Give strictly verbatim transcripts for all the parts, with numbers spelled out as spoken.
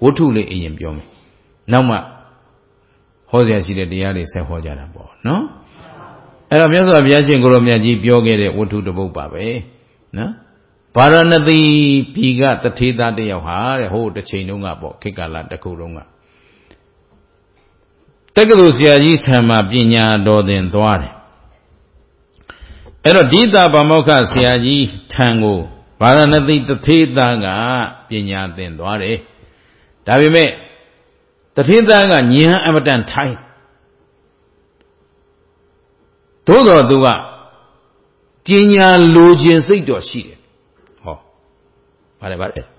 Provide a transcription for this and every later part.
Wotuli in Yomi. Nama Hosea see the Diari say Hojana Bo, no? And I'm just a Yashin Goromiaji Biogere, what to the Bobabe, no? Paranadi Piga, the Tita de Yoha, hold the Chinunga Bo, Kikala, the Kurunga. Take those Yajis Hama Pina Dodin Dware. Ero Dita Bamoka Siaji Tango, Paranadi the Tita Pina den Dware. Davime, the Tita near Abadan Tai. Todo Dua Pina Logian Sito She. Oh, what about it?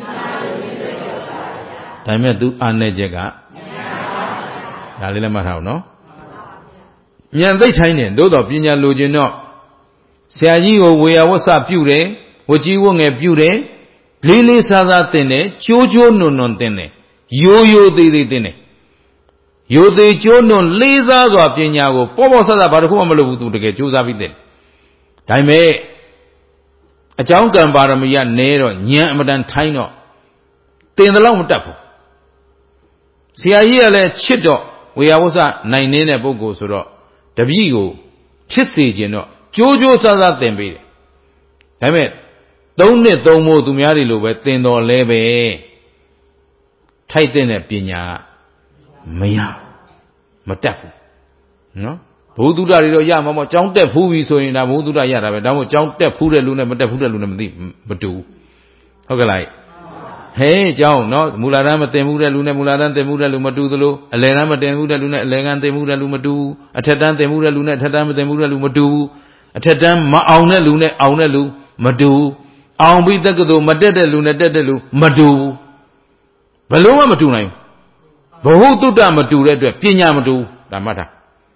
Time do Anejega. Dalila Mahau, no? Yan they tiny, Dodo Pina Logino. Say you where was up beauty, what you won't a beauty, Lily Sada Tene, Jojo no non tene, Yo yo de tene. Yo de Jono, Lisa or Pinago, Pomosada, but who am I to get Jusa with it? Time a Jonkan Baramia Nero, Nyamadan Tino. Ten the long tapu. See a year let Chito. We are also nine in a bogo soro. The Vigo, Chissy, you know, Jojo Sada Tembe. I mean, don't let Domo to Miarilu, but then or leve. Tighten a pina. Maya. Matapu. No? Buddha Yamama, John Depp, who is so in a Buddha Yara, but John Depp, who the Luna, but the Buddha Luna, but do. Okay, like. Hey, John, no, Mularama Temura Luna Mularan Temura Lumadu, Alenama Temura Luna, Legan Temura Lumadu, a Tadan Temura Luna, Tadam Temura Lumadu, a Tadam Mauna Luna, Auna Lu, Madu, Aumbi Dagado, Madeda Luna Dedalu, Madu, Baloma Matuna, Bahutu Damatu, Red, Pina Madu, Damata.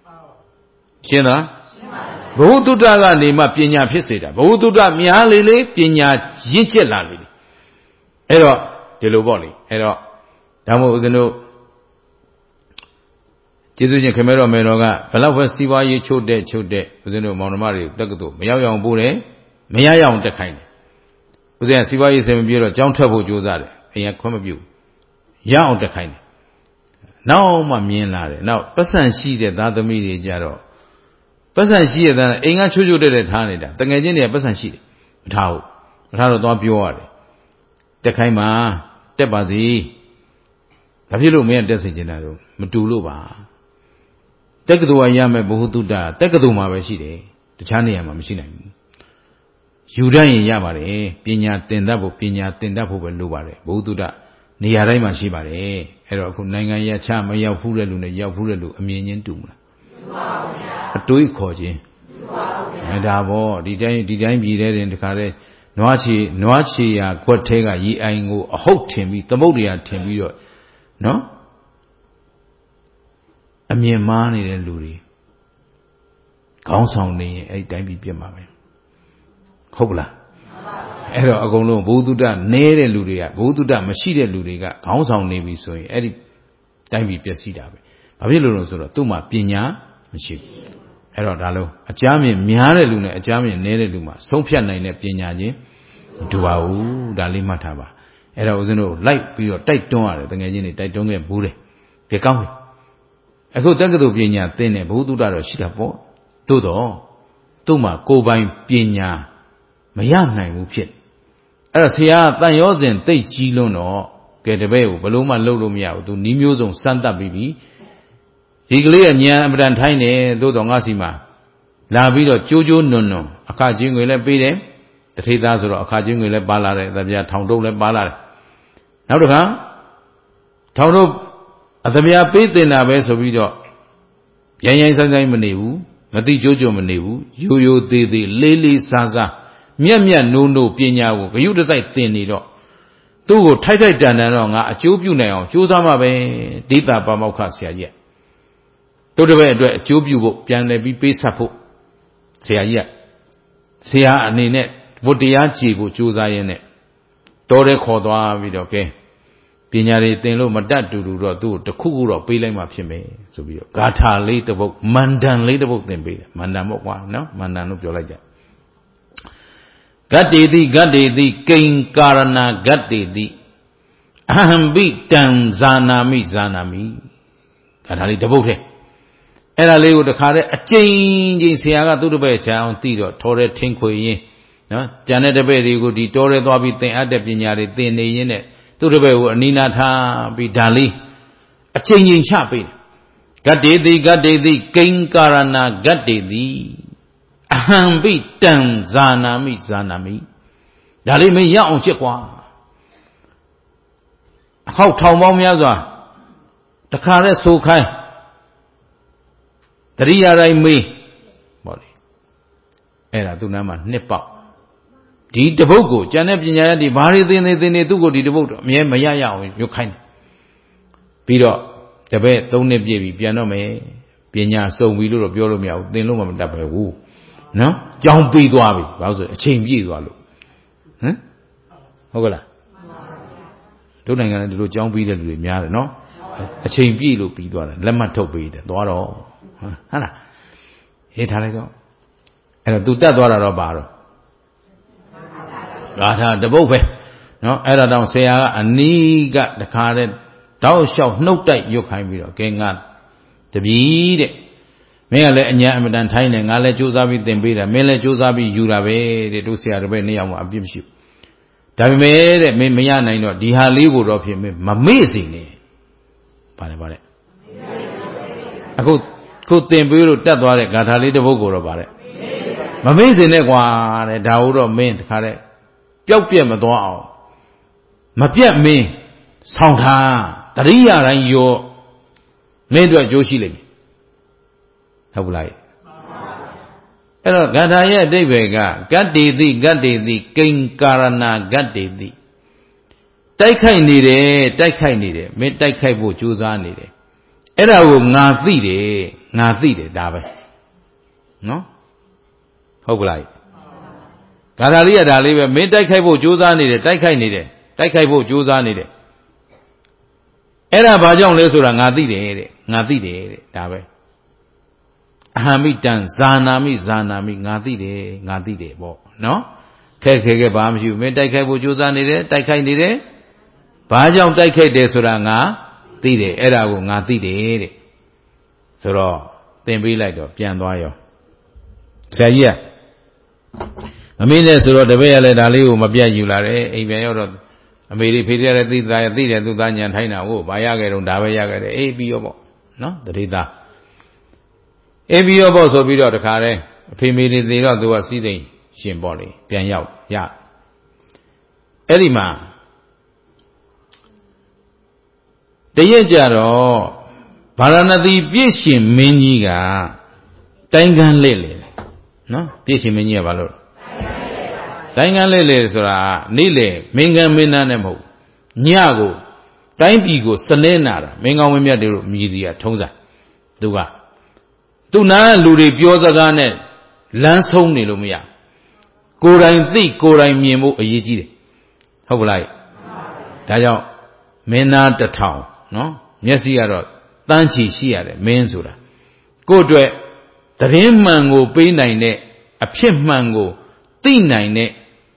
Chena Bahutu Daga Nima Pina Pisita, Bahutu Damia Lili, Pina Jinchela. Ero, Deloboli, Ero, Damo Zeno Jizu Camero Meroga, Palawa Siva, you chode, chode, Zeno Monomari, Dagado, Mayang Bure, Mayang the kind. Then Siva is a bureau, John Tabo Josare, a come of you. Young the kind. Now, my mean lad, now, person she did that the media jaro. Person she than Inga Chuju did at Hanida, the Gajania person she. Tau, Tau don't be the Kaima, Tebazi. Have you looked me at Designado, Matuluba? Take the Wayama Bohutuda, take the Mavashide, the Chania machine. Yudan Yamare, Pina Tendabo, Pina Tendapo, Lubare, Bohutuda, Niarema Shibare, Erokunanga Yachama Yafurelu, Yafurelu, a million tumor. A two koji. And Avo, did I did I be there in the carriage? Noachi, Noachi, a quatega, ye ango, a hot timmy, the Modia timmy, no? A mere man in Luri. Council me, a damn be mamma. Hopla. Ero Agono, Boduda, Nere Luria, Boduda, Machida Luriga, Council Navy, so Eddie Dambi Pesida. Pavilo Sora, Tuma, Pina, Machine. Ero Dalo, a Jami, Miare Luna, a Jami, Nere Luma, Sopiana in a Pinaji, Duau, Dali Mataba. Era was no light period, tight door, the Gajini, tight tongue and Bure. Pecami. I could take the Pina, then a Boduda, Shitapo, Todo, Tuma, go by Pina, Mayana, Mupit. As here, Thayosin, take Chilono, get away, Baloma Lolomia, to Nimuzon Santa Bibi. Higlia Nyam Tine, Dodongasima. La Vido Jojo Nono, a Kajing will be them. The Tidas or a Kajing will ballare, that they are Tondo ballare. Now to come Tondo at the Mia Pit in Abbas of Vido Yan Sanai Manevu, Mati Jojo Manevu, Yo de the Lily Saza, Mia Mia no no Pina, you decide thin it. Two tight Dananga, a Jobu now, Josama Bay, Dita Bamocasia yet. To the way to Jobu, Piana be paid support. Say yet. Say a net, what the Yachi would choose I in it. Tore Cordua with okay. Pinari Tenlo Madat to do the cool of Pilema Pime. So be Gata later book, Mandan later book than be Mandan one, no? Mandan of your ledger. Gatti di, Gatti di, King Karana, Gatti di. Aham bitam zanami zanami. Kadali devote. Era lego the kare a change in Siaga to the bay town theatre, Torre Tinque. No, Janet the Bay go di Torre Dobby thing at the Pignari thin in it. To the bay, Nina Ta be Dali. A change in chappy. Gade the Gade the King Karana Gade the Aham bitam zanami zanami. Dali me young chickwa. How Tom Yaza? The car is so kind. Three year I may body. Era to Nama Nepa. Did the Bogo, Janet Pinya, the Bari, then they do go to the boat. Me and Maya, you kind. Peter, the bed, don't nip ye, piano me, Pinya, so we do a biolomia, then Luma Dapper woo. No? John B. Dwabi, was a chain ye. Huh? Hola. Don't I do John B. with me, no? A chain B. look be done. Let my top be the door. Hana. It had go. And do that door of barrow. Got the boat. No, I don't say a knee got the card. Thou shalt no take your kind of king on the bead. May I let Yam and Tiny and I let Josabi then be the Mele Josabi Jurabe, the Ducia near a bishop. That made it, made me and I know, the Hollywood of him, amazing. Panabare. I could could then build that one, got a little vocal about it. Amazing, a doubt of men, correct. Jokia Madua. Mapia me, sound ha, Taria and you made a Joshi. How will I? Hello, Gadaya Devega, Gaddi, Gaddi, King Karana, Gaddi. Taikai needed, Taikai needed, made Taikai bo Juza needed. Era will not feed it, not feed it, Dabe. No? How will I? Gadalia Daliva made Taikai bo Juza needed, Taikai needed, Taikai bo Juza needed. Era Bajon Lesura, Nadi, Nadi, Dabe. Hamitan Zanami Zanami Ngadi de Ngadi de bo no Keke Bams you may take a Bujuzani, Takai de Bajam take a de Suranga, Tide, Erago Ngati de Suro, then be like a piano. Say, yeah. I mean, there's a lot of way I let Aliu Mabia Yulare, even I made a pity at the Diathia to Danyan Haina, oh, Bayaga and Davayaga, A B O. No, the Rita. A B O also be the car, a female they don't do a season, shin body, pian yao, ya. Elima. The Yajaro, Paranadi, Pishin Miniga, Tangan Lily. No, Pishin Minia Valor. Tangan Lily, Sora, Nile, Mingan Minanemo, Niago, Timpigo, Sanena, Minga Wimia Media, Tonza, Duga. Do not lure Pioza Garnet, Lance Home Nilumia. Go and think, go and Miemo a Yiji. How will I? Tayo, Mena the town, no? Yesiaro, Tanchi Shia, Mensura. Go to it. The rain mango, pay nine, a pimp mango, thin nine.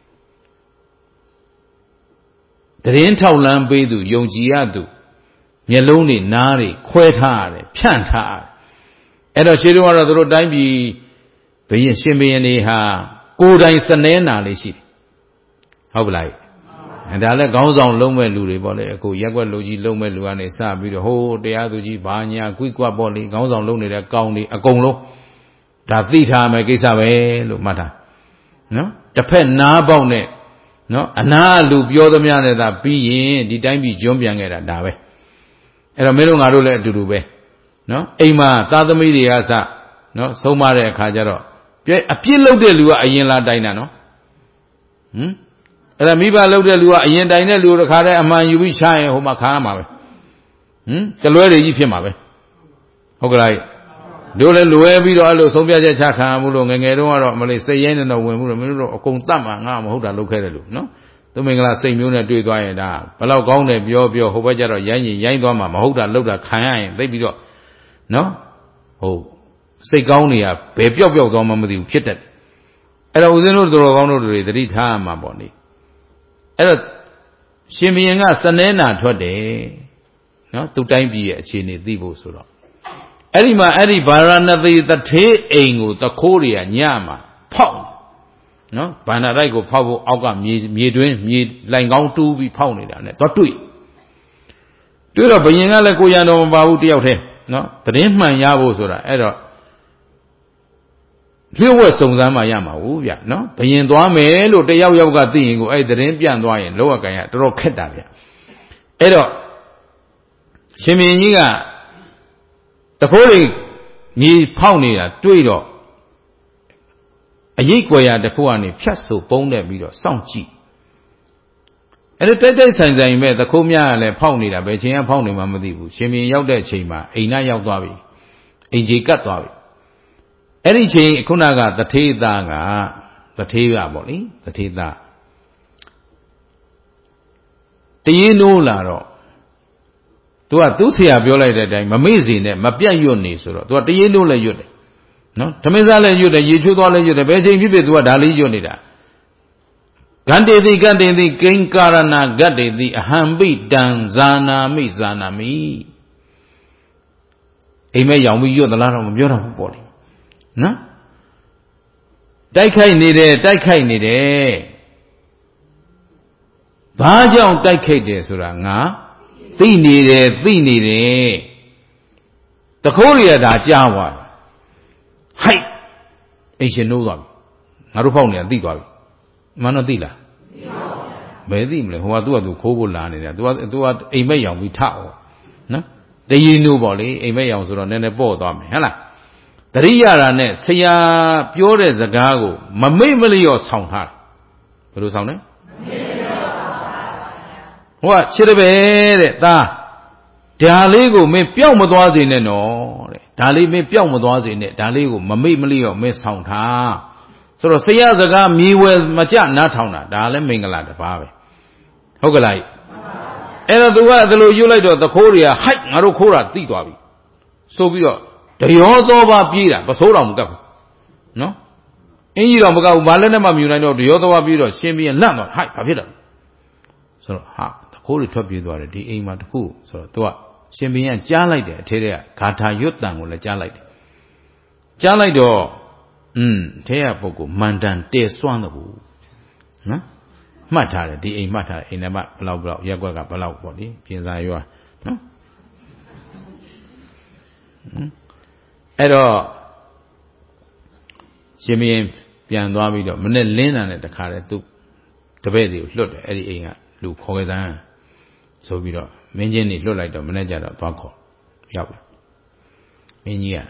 The rain towel bedu, Yogiadu, Yeloni, Nari, Quetare, Piantare. At a shadow of the road, I be Bayan Shimmy ha, good I sanena, Lishi. How will I? And I let goes on Lome Luri, Boleco, Yagua Logi, Lome Luane, Sabi, the whole day, Aduji, Banya, Quiqua Boli, goes on Lone, a county, a gonglo. That the time I guess away, look matter. No? The pen na bone. No? And now loop your the man that be in, the time be jumping at that way. And a melon are let to do be. No? Ema, Tata Media, no? So Maria Kajaro. A pillow de Lua, a yen la dina, no? Hm? And a miba load de Lua, a yen dina, Lua, a man you be shy, Homakama. Hm? The lawyer is him, Mabe. Okay. Dole Luebi or Sophia Chaka, Mulu, and Edo, Malay say yen and a woman, or Contama, Hoda located, no? To make a same unit do it, Palau Gone, Bio, Bio, Hobaja, Yanni, Yangoma, Mahoda, Loda, Kayan, they be no? Oh, say Gaunia, Baby of your Goma with you, pitted. And I was in the Rogono, the time, my body. And ရှင်ဘုရင်ကစနဲနာထွက်တယ်နော်သူတိုင်းပြည်ရဲ့အခြေအနေသိဖို့ဆိုတော့အဲ့ဒီမှာအဲ့ဒီဗာရာဏသီတထေးအိမ်ကိုတခိုးတွေကညမှာဖောက်နော်ဗန္ဒတိုက်ကိုဖောက်ဖို့အောက်ကမြေမြေတွင်းမြေလိုင်ကောင်းတူးပြီးဖောက်နေတာနဲ့တော့တွေ့တွေ့တော့ဘုရင်ကလည်းကိုရံတော်မပါဘူးတယောက်တည်းနော်သတင်းမှန်ရဖို့ဆိုတာအဲ့တော့လျှို့ဝှက်စုံစမ်းမှရမှာဟုတ်ဗျနော်ဘုရင်သွားမယ်လို့တယောက်ယောက်ကသိရင်ကိုအဲ့သတင်းပြန့်သွားရင်လောကကန်ရတော်တော်ခက်တာဗျအဲ့တော့ရှင်ဘုရင်ကြီးကတခိုးတွေမြေဖောက်နေတာတွေ့တော့အရေးကွယ်ရာတစ်ခုကနေဖြတ်ဆိုပုံးတက်ပြီးတော့စောင့်ကြည့်အဲ့ဒါတိုက်တိုက်ဆိုင်ဆိုင်ပဲတခိုးများကလည်းဖောက်နေတာပဲချိန်ကဖောက်နေမှမသိဘူးရှင်ဘုရင်ရောက်တဲ့အချိန်မှာအိမ်နာရောက်သွားပြီအိမ်ကြီးကတ်သွားပြီအဲ့ဒီချိန်ခုနကတထေးသားကတထေးကပေါ့လေတထေးသားတရေနိုးလာတော့သူကသူ့ဆရာပြောလိုက်တဲ့အတိုင်းမမေ့စေနဲ့မပြတ်ရွတ်နေဆိုတော့သူကတရေနိုးလည်းရွတ်တယ်နော်ဓမင်းစားလည်းရွတ်တယ်ရေချိုးသွားလည်းရွတ်တယ်ဘယ်ချိန်ဖြစ်ဖြစ်သူကဒါလေးရွတ်နေတာဂန္တေတိဂန္တေတိကိဉ္ကာရဏဂတ္တေတိအဟံပိတံဇာနာမိဇာနာမိအိမ်မဲရောင်ပြီးရွတ်သလားတော့မပြောတော့ဘူးပေါ့လေနော်တိုက်ခိုက်နေတယ်တိုက်ခိုက်နေတယ်ဘာကြောင့်တိုက်ခိုက်တယ်ဆိုတာငါသိနေတယ်သိနေတယ်တခိုးရတာကြားသွားဟိုက်အိမ်ရှင်နိုးသွားပြီငါတို့ဖောက်နေတာသိသွားပြီမှန်တော့သိလားသိပါဘူးဘယ်သိမလဲဟိုကသူ့ကသူခိုးဖို့လာနေတာ तू က तू ကအိမ်မက်ရောင်ပြီးထအောင်နော်တရီနိုးပေါ့လေအိမ်မက်ရောင်ဆိုတော့နည်းနည်းပေါ့သွားမယ်ဟဟလားတရိယာရာနဲ့ဆရာပြောတဲ့စကားကိုမမိတ်မလျော့ဆောင်ထားတယ်ဘယ်လိုဆောင်လဲမမိတ်မလျော့ဆောင်ထားပါဗျာဟိုကချစ်တယ်ပဲတဲ့သားဒါလေးကိုမင်းပျောက်မသွားစေနဲ့နော်တဲ့ဒါလေးမင်းပျောက်မသွားစေနဲ့ဒါလေးကိုမမိတ်မလျော့မင်းဆောင်ထားဆိုတော့ဆရာစကားမြေဝယ်မကြနားထောင်တာဒါလည်းမင်္ဂလာတစ်ပါးပဲဟုတ်ကလားအဲ့တော့သူကအဲ့လိုယူလိုက်တော့သခိုးတွေကဟိုက်ငါတို့ခိုးတာသိသွားပြီဆိုပြီးတော့တရောသောပါပြေးတာပစိုးတော်မကပ်ဘူးနော်အင်းကြီးတော်မကပ်ဘူးဘာလည်းနဲ့မှမယူနိုင်တော့တရောသောပါပြေးတော့ရှင်းပြီးလန့်တော့ဟိုက်ဘာဖြစ်တာဆိုတော့ဟာသခိုးတွေထွက်ပြေးသွားတယ်ဒီအိမ်မှာတခုဆိုတော့သူကရှင်ဘင်းကကြားလိုက်တယ်အထဲကဂါထာရွတ်တန်ကိုလည်းကြားလိုက်တယ်ကြားလိုက်တော့อืมထဲကပုဂ္ဂိုလ်မန္တန်တဲစွမ်းတော့ဘူးနော်မှတ်ထားတယ်ဒီအိမ်မှတ်ထားတယ်အိမ်နံပါတ်ဘယ်လောက်ဘယ်လောက်ရက်ကွက်ကဘယ်လောက်ပေါ့လေပြင်စာရွာနော်အဲ့တော့ရှင်မင်းပြန်သွားပြီးတော့မနဲ့လင်းတာနဲ့တခါတည်းသူတပည့်တွေကိုလွတ်တယ်အဲ့ဒီအိမ်ကလူခေါ်ခဲ့တဲ့ဆိုပြီးတော့မင်းချင်းတွေလွတ်လိုက်တော့မနဲ့ကြတော့သွားခေါ်ရောက်လာမင်းကြီးက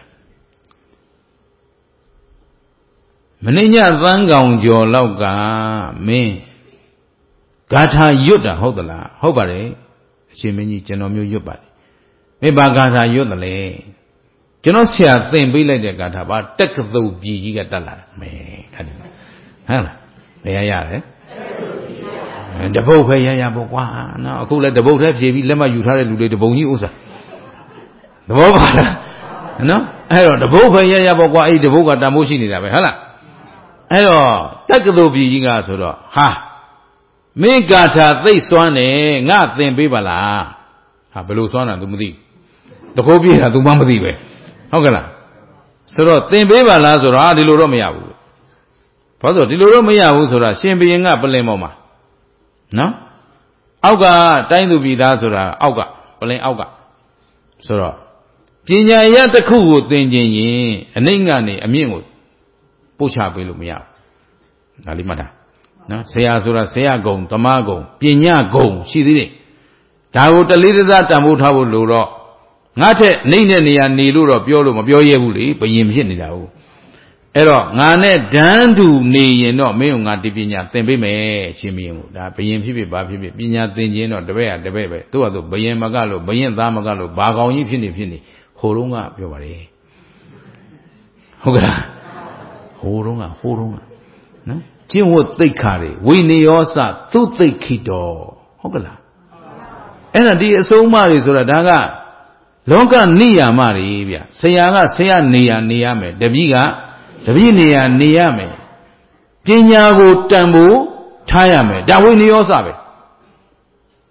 မနေ့ညသန်းကောင်ကျော်လောက်ကမင်းဂါထာရွတ်တာဟုတ်သလားဟုတ်ပါတယ်အရှင်မင်းကြီးကျွန်တော်မျိုးရွတ်ပါတယ်မင်းဘာဂါထာရွတ်တယ်လဲကျွန်တော်ဆရာသင်ပေးလိုက်တဲ့ဂါထာပါတက္ကသိုလ်ပြည်ကြီးကတက်လာတယ်မဲခတ်တယ်ဟမ်လားဘယ်ရရတယ်တပုတ်ပဲရရပေါ့ကွာနော်အခုလည်းတပုတ်တည်းဖြေပြီးလက်မယူထားတဲ့လူတွေတပုံကြီးဥစ္စာသဘောပါလားနော်အဲ့တော့တပုတ်ပဲရရပေါ့ကွာအဲ့ဒီတပုတ်ကတမိုးရှိနေတာပဲဟုတ်လားအဲ့တော့တက္ကသိုလ်ပြည်ကြီးကဆိုတော့ဟာမင်းဂါထာသိစွမ်းတယ်ငါသင်ပေးပါလားဟာဘယ်လိုစွမ်းတာ तू မသိတခိုးပြေးတာ तू မှမသိပဲဟုတ်ကလားဆိုတော့သင်ပေးပါလားဆိုတော့ဒီလိုတော့မရဘူးဘာလို့ဒီလိုတော့မရဘူးဆိုတာရှင်ဘုရင်ကပလင်ပေါ်မှာနော်အောက်ကတိုင်းသူပြည်သားဆိုတာအောက်ကပလင်အောက်ကဆိုတော့ပညာရတစ်ခုကိုသင်ခြင်းရင်အနှိမ့်ကနေအမြင့်ကိုပို့ချပေးလို့မရဘူးဒါလေးမှတ်တာနော်ဆရာဆိုတာဆရာကုံသမားကုံပညာကုံရှိသေးတယ်ဒါကိုတလေးတစားတန်ဖိုးထားဖို့လိုတော့ငါထက်နှိမ့်တဲ့နေရာနေလို့တော့ပြောလို့မပြောရဘူးလေဘယင်ဖြစ်နေတာဟုတ်အဲ့တော့ငါနဲ့ဒန်းတူနေရင်တော့မင်းကငါဒီပညာသင်ပေးမယ်ရှင်မင်းကိုဒါဘယင်ဖြစ်ဖြစ်ဘာဖြစ်ဖြစ်ပညာသင်ခြင်းတော့တပည့်ကတပည့်ပဲသူ့ဟာသူဘယင်မကလို့ဘယင်သားမကလို့ဘာကောင်ကြီးဖြစ်နေဖြစ်နေဟိုတုန်းကပြောပါလေဟုတ်ကလားဟိုတုန်းကဟိုတုန်းကနော်ကျင့်ဝတ်သိက္ခာတွေဝိနည်းစသူသိက္ခိတောဟုတ်ကလားအဲ့ဒါဒီအဆုံးအမတွေဆိုတာဒါကလောကနိယာမတွေဗျဆရာကဆရာနေရာနေရမယ်တပည့်ကတပည့်နေရာနေရမယ်ပညာကိုတန်ဖို့ထားရမယ်ဒါဝိနည်းစပဲ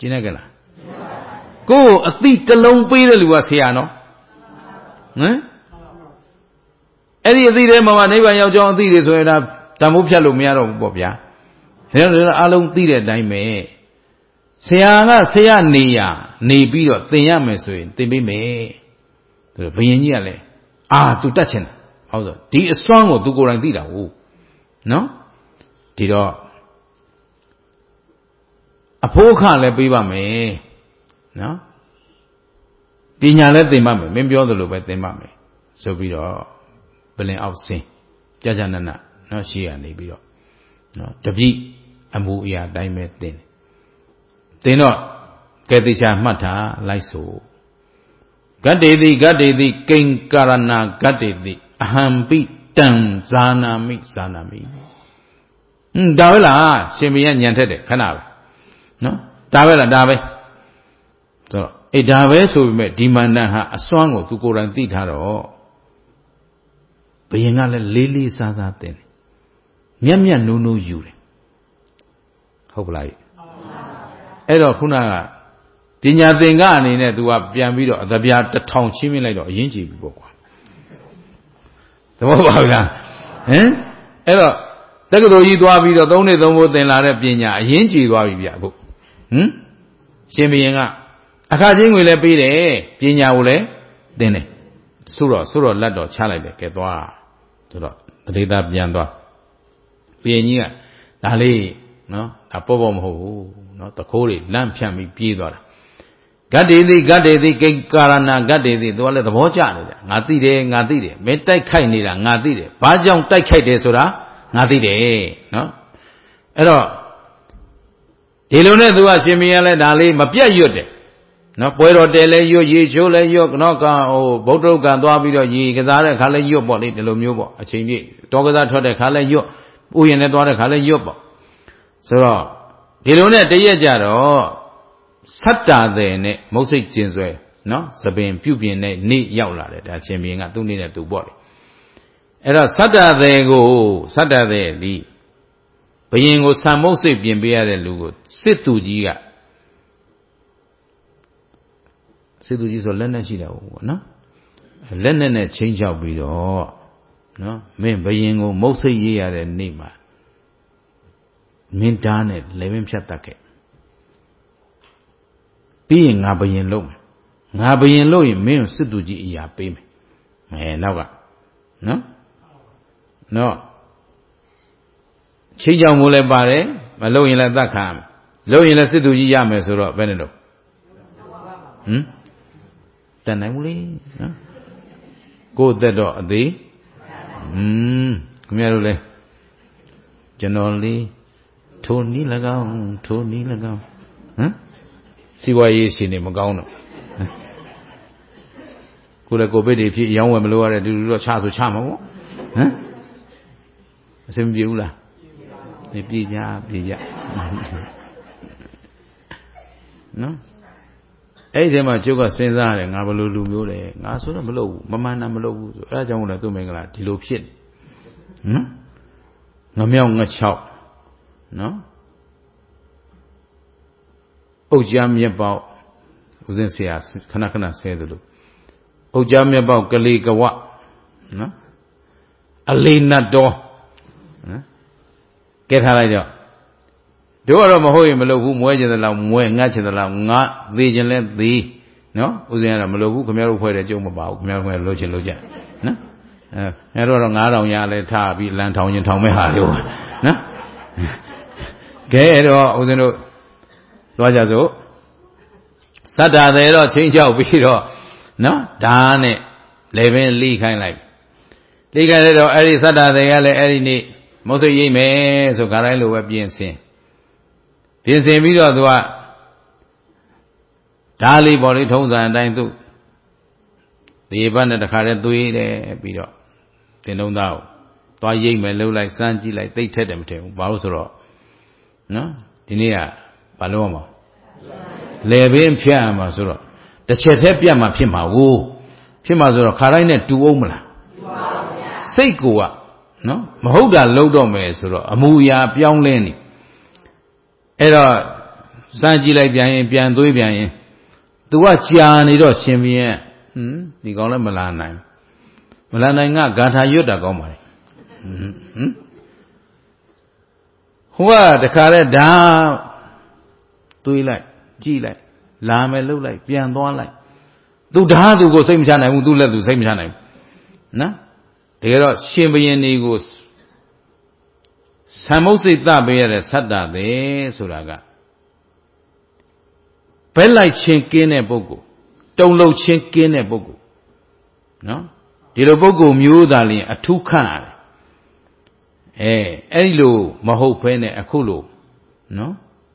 ကျင်းနေကြလားကိုယ်အသိတစ်လုံးပေးတဲ့လူကဆရာနော်ဟမ်အဲ့ဒီအသိထဲမှာနိဗ္ဗာန်ရောက်ကြောင်းအသိတွေဆိုရင်ဒါတန်ဖိုးဖြတ်လို့မရတော့ဘူးပေါ့ဗျာဒါကြောင့်အားလုံးသိတဲ့အတိုင်းပဲဆရာကဆရာနေရနေပြီးတော့သင်ရမယ်ဆိုရင်သင်ပေးမယ်ဆိုတော့ဘုရင်ကြီးကလည်းအာ तू တတ်ချင်တယ်ဟုတ်ဆိုဒီအစွမ်းကို तू ကိုယ်တိုင်သိတာဟုတ်နော်ဒီတော့အဖိုးအခလည်းပေးပါမယ်နော်ပညာလည်းသင်ပါမယ်မင်းပြောသလိုပဲသင်ပါမယ်ဆိုပြီးတော့ပလင်အောက်ဆင်းကြာကြာနနနော်ရှိရနေပြီးတော့နော်တပိအမှုအရာတိုင်းပဲသင်သင်တော့ကဲတိချာမှတ်ထားလိုက်ဆိုဂတ္တေတိဂတ္တေတိကိဉ္ကာရဏဂတ္တေတိအဟံပိတံဇာနာမိဇာနာမိဟွန်းဒါပဲလားရှင်ဘုရားညံထက်တယ်ခဏပဲနော်ဒါပဲလားဒါပဲဆိုတော့အေးဒါပဲဆိုပေမဲ့ဒီမန္တန်ဟာအစွမ်းကိုသူကိုယ်တိုင်သိထားတော့ဘုရင်ကလည်းလေးလေးစားစားသင်တယ်မျက်မျက်နှုံးနှုံးယူတယ်ဟုတ်ပလားအဲ့တော့ခုနကပညာသင်္ကအနေနဲ့ तू ကပြန်ပြီးတော့အသပြားတစ်ထောင်ချင်းမြင့်လိုက်တော့အရင်ကြည့်ပြီပေါ့ကွာသဘောပေါက်လားဟင်အဲ့တော့တက္ကသိုလ်ကြီးသွားပြီးတော့သုံးနှစ်သုံးဖို့သင်လာတဲ့ပညာအရင်ကြည့်သွားပြီဗျအခုဟင်ရှင်ဘုရင်ကအခါချင်းငွေလည်းပေးတယ်ပညာကိုလည်းသင်တယ်ဆိုတော့ဆိုတော့လက်တော့ချလိုက်တယ်ကဲသွားဆိုတော့တတိသားပြန်သွားဘုရင်ကြီးကဒါလေးနော်ဒါပေါ့ပေါ့မဟုတ်ဘူးနော်တခိုးတွေလန့်ဖြန့်ပြီးပြေးသွားတာဂတ္တေတိဂတ္တေတိကိဉ္ကာရဏဂတ္တေတိသူကလည်းသဘောကျနေတယ်ငါသိတယ်ငါသိတယ်မင်းတိုက်ခိုက်နေတာငါသိတယ်ဘာကြောင့်တိုက်ခိုက်တယ်ဆိုတာငါသိတယ်နော်အဲ့တော့ဒီလိုနဲ့သူကရှင်မင်းလည်းဒါလေးမပြတ်ရွတ်တယ်နော်ပွဲတော်တဲလဲရွတ်ရေချိုးလဲရွတ်နော်ကဟိုဗုဒ္ဓဥက္ကံသွားပြီးတော့ရေကစားတဲ့ခါလဲရွတ်ပေါ့လေဒီလိုမျိုးပေါ့အချိန်ပြည့်တောကစားထွက်တဲ့ခါလဲရွတ်ဥယျာဉ်နဲ့သွားတဲ့ခါလဲရွတ်ပေါ့ဆိုတော့ဒီလိုနဲ့တရက်ကြတော့ဆတ္တာတဲ့နဲ့မုတ်စိတ်ကျင်ဆွဲနော်သပင်ပြုတ်ပြင်းတဲ့နေ့ရောက်လာတယ်ဒါရှင်ဘုရင်ကသူ့နေ့နဲ့သူပေါ့လေအဲ့တော့ဆတ္တာတဲ့ကိုဆတ္တာတဲ့ဒီဘုရင်ကိုဆံမုတ်စိတ်ပြင်ပေးရတဲ့လူကိုစစ်သူကြီးကစစ်သူကြီးဆိုလက်နဲ့ရှိတာပေါ့နော်လက်နဲ့နဲ့ချင်းချောက်ပြီးတော့နော်မင်းဘုရင်ကိုမုတ်စိတ်ရေးရတဲ့နေ့မှာမင်းသားနဲ့လေမင်းဖြတ်တတ်ခဲ့ပြီးရင်ငါဘယင်လုပ်မယ်ငါဘယင်လုပ်ရင်မင်းစစ်သူကြီးအရာပေးမယ်အဲနောက်ကနော်နော်ချိန်ကြောင်မိုးလည်းပါတယ်မလုပ်ရင်လည်းတတ်ခံရမယ်လုပ်ရင်လည်းစစ်သူကြီးရမယ်ဆိုတော့ဘယ်နဲ့တော့ဟမ်တန်နိုင်ဘူးလေနော်ကိုယ်သက်တော့အသေးอืมခင်ဗျားတို့လဲကျွန်တော်လေးထိုနီး၎င်းထိုနီး၎င်းဟမ်စီဝါရေးရှင်နေမကောင်းတော့ကိုလည်းကိုဗစ်တွေဖြစ်ရောင်းဝယ်မလို့ရတဲ့ဒီလိုတော့ချဆိုချမှာပေါ့ဟမ်အဆင်ပြေဘူးလားပြေပြေကြပြေကြနော်အဲ့ဒီထဲမှာကျုပ်ကစဉ်းစားရတယ်ငါဘယ်လိုလူမျိုးလဲငါဆိုတော့မလုပ်ဘူးမမှန်တာမလုပ်ဘူးဆိုအဲ့ဒါကြောင့်လည်းသူ့မင်္ဂလာဒီလိုဖြစ်နော်ငမြောက်ငချောက်နော်အုတ်ကြားမြက်ပေါက်ဦးစင်းဆရာခဏခဏဆဲသလိုအုတ်ကြားမြက်ပေါက်ကလေးကဝနော်အလေးနတ်တော်နော်ကဲထားလိုက်တော့တို့ကတော့မဟုတ်ရင်မလုပ်ဘူးမွဲကျင်သလားမွဲငတ်ချင်သလားငါသေးခြင်းလဲသေးနော်ဦးစင်းကတော့မလုပ်ဘူးခင်ဗျားတို့ဖွဲ့တယ်ကြုံမပါဘူးခင်ဗျားတို့ဖွဲ့လို့ချင်လို့ကြနော်အဲခင်ဗျားတို့ကတော့ငါးထောင်ရလဲထားပြီးလန်ထောင်ရင်ထောင်မဲ့ဟာလို့နော်ကဲတော့ဦးဇင်းတို့သွားကြစို့စတ္တာသေးတော့ချင်းချောက်ပြီးတော့နော်ဓာတ်နဲ့လေပင်လိခိုင်းလိုက်လိခိုင်းလိုက်တော့အဲ့ဒီစတ္တာသေးကလည်းအဲ့ဒီနေ့မုတ်စိတ်ရိပ်မယ်ဆိုခါတိုင်းလိုပဲပြင်ဆင်ပြင်ဆင်ပြီးတော့သူကဓာတ်လေးပေါ်လေးထုံးစံအတိုင်းသူဒီဘက်နဲ့တခါတည်းသွေးတယ်ပြီးတော့တင်တုံးသားကိုသွားရိပ်မယ်လှုပ်လိုက်စမ်းကြည့်လိုက်သိပ်ထက်တယ်မထင်ဘူးဘာလို့ဆိုတော့နော်ဒီနေ့ကဘာလို့အောင်လေပင်ဖြတ်ရမှာဆိုတော့တစ်ချက်တည်းပြတ်မှာဖြစ်မှာကိုဖြစ်မှာဆိုတော့ခါတိုင်းနဲ့တူအောင်မလားစိတ်ကိုကနော်မဟုတ်တာလုံးတော့မယ်ဆိုတော့အမူအရာပြောင်းလဲနေအဲ့တော့စမ်းကြည့်လိုက်ပြန်ရင်ပြန်သွေးပြန်ရင် तू ကကြာနေတော့ရှင်ဘုရင်ဟွန်းဒီကောင်လည်းမလာနိုင်မလာနိုင်ကဂါထာရွတ်တာကောင်းပါလေဟွန်းဟွန်းဟိုကတခါလဲဓာသွေးလိုက်ကြည့်လိုက်လာမယ်လှုပ်လိုက်ပြန်သွားလိုက် तू ဓာသူကိုစိတ်မချနိုင်ဘူး तू လက်သူစိတ်မချနိုင်ဘူးနော်တကယ်တော့ရှင်ဘုရင်တွေကိုဆံမုတ်စိတ်သပေးရတဲ့ဆတ္တသည်ဆိုတာကဘဲလိုက်ချင်းကင်းတဲ့ပုဂ္ဂိုလ်တုံလုံးချင်းကင်းတဲ့ပုဂ္ဂိုလ်နော်ဒီလိုပုဂ္ဂိုလ်မျိုးသားလျင်အထူးခန့်ရတယ်အဲအဲ့ဒီလိုမဟုတ်ဘဲနဲ့အခုလိုနော်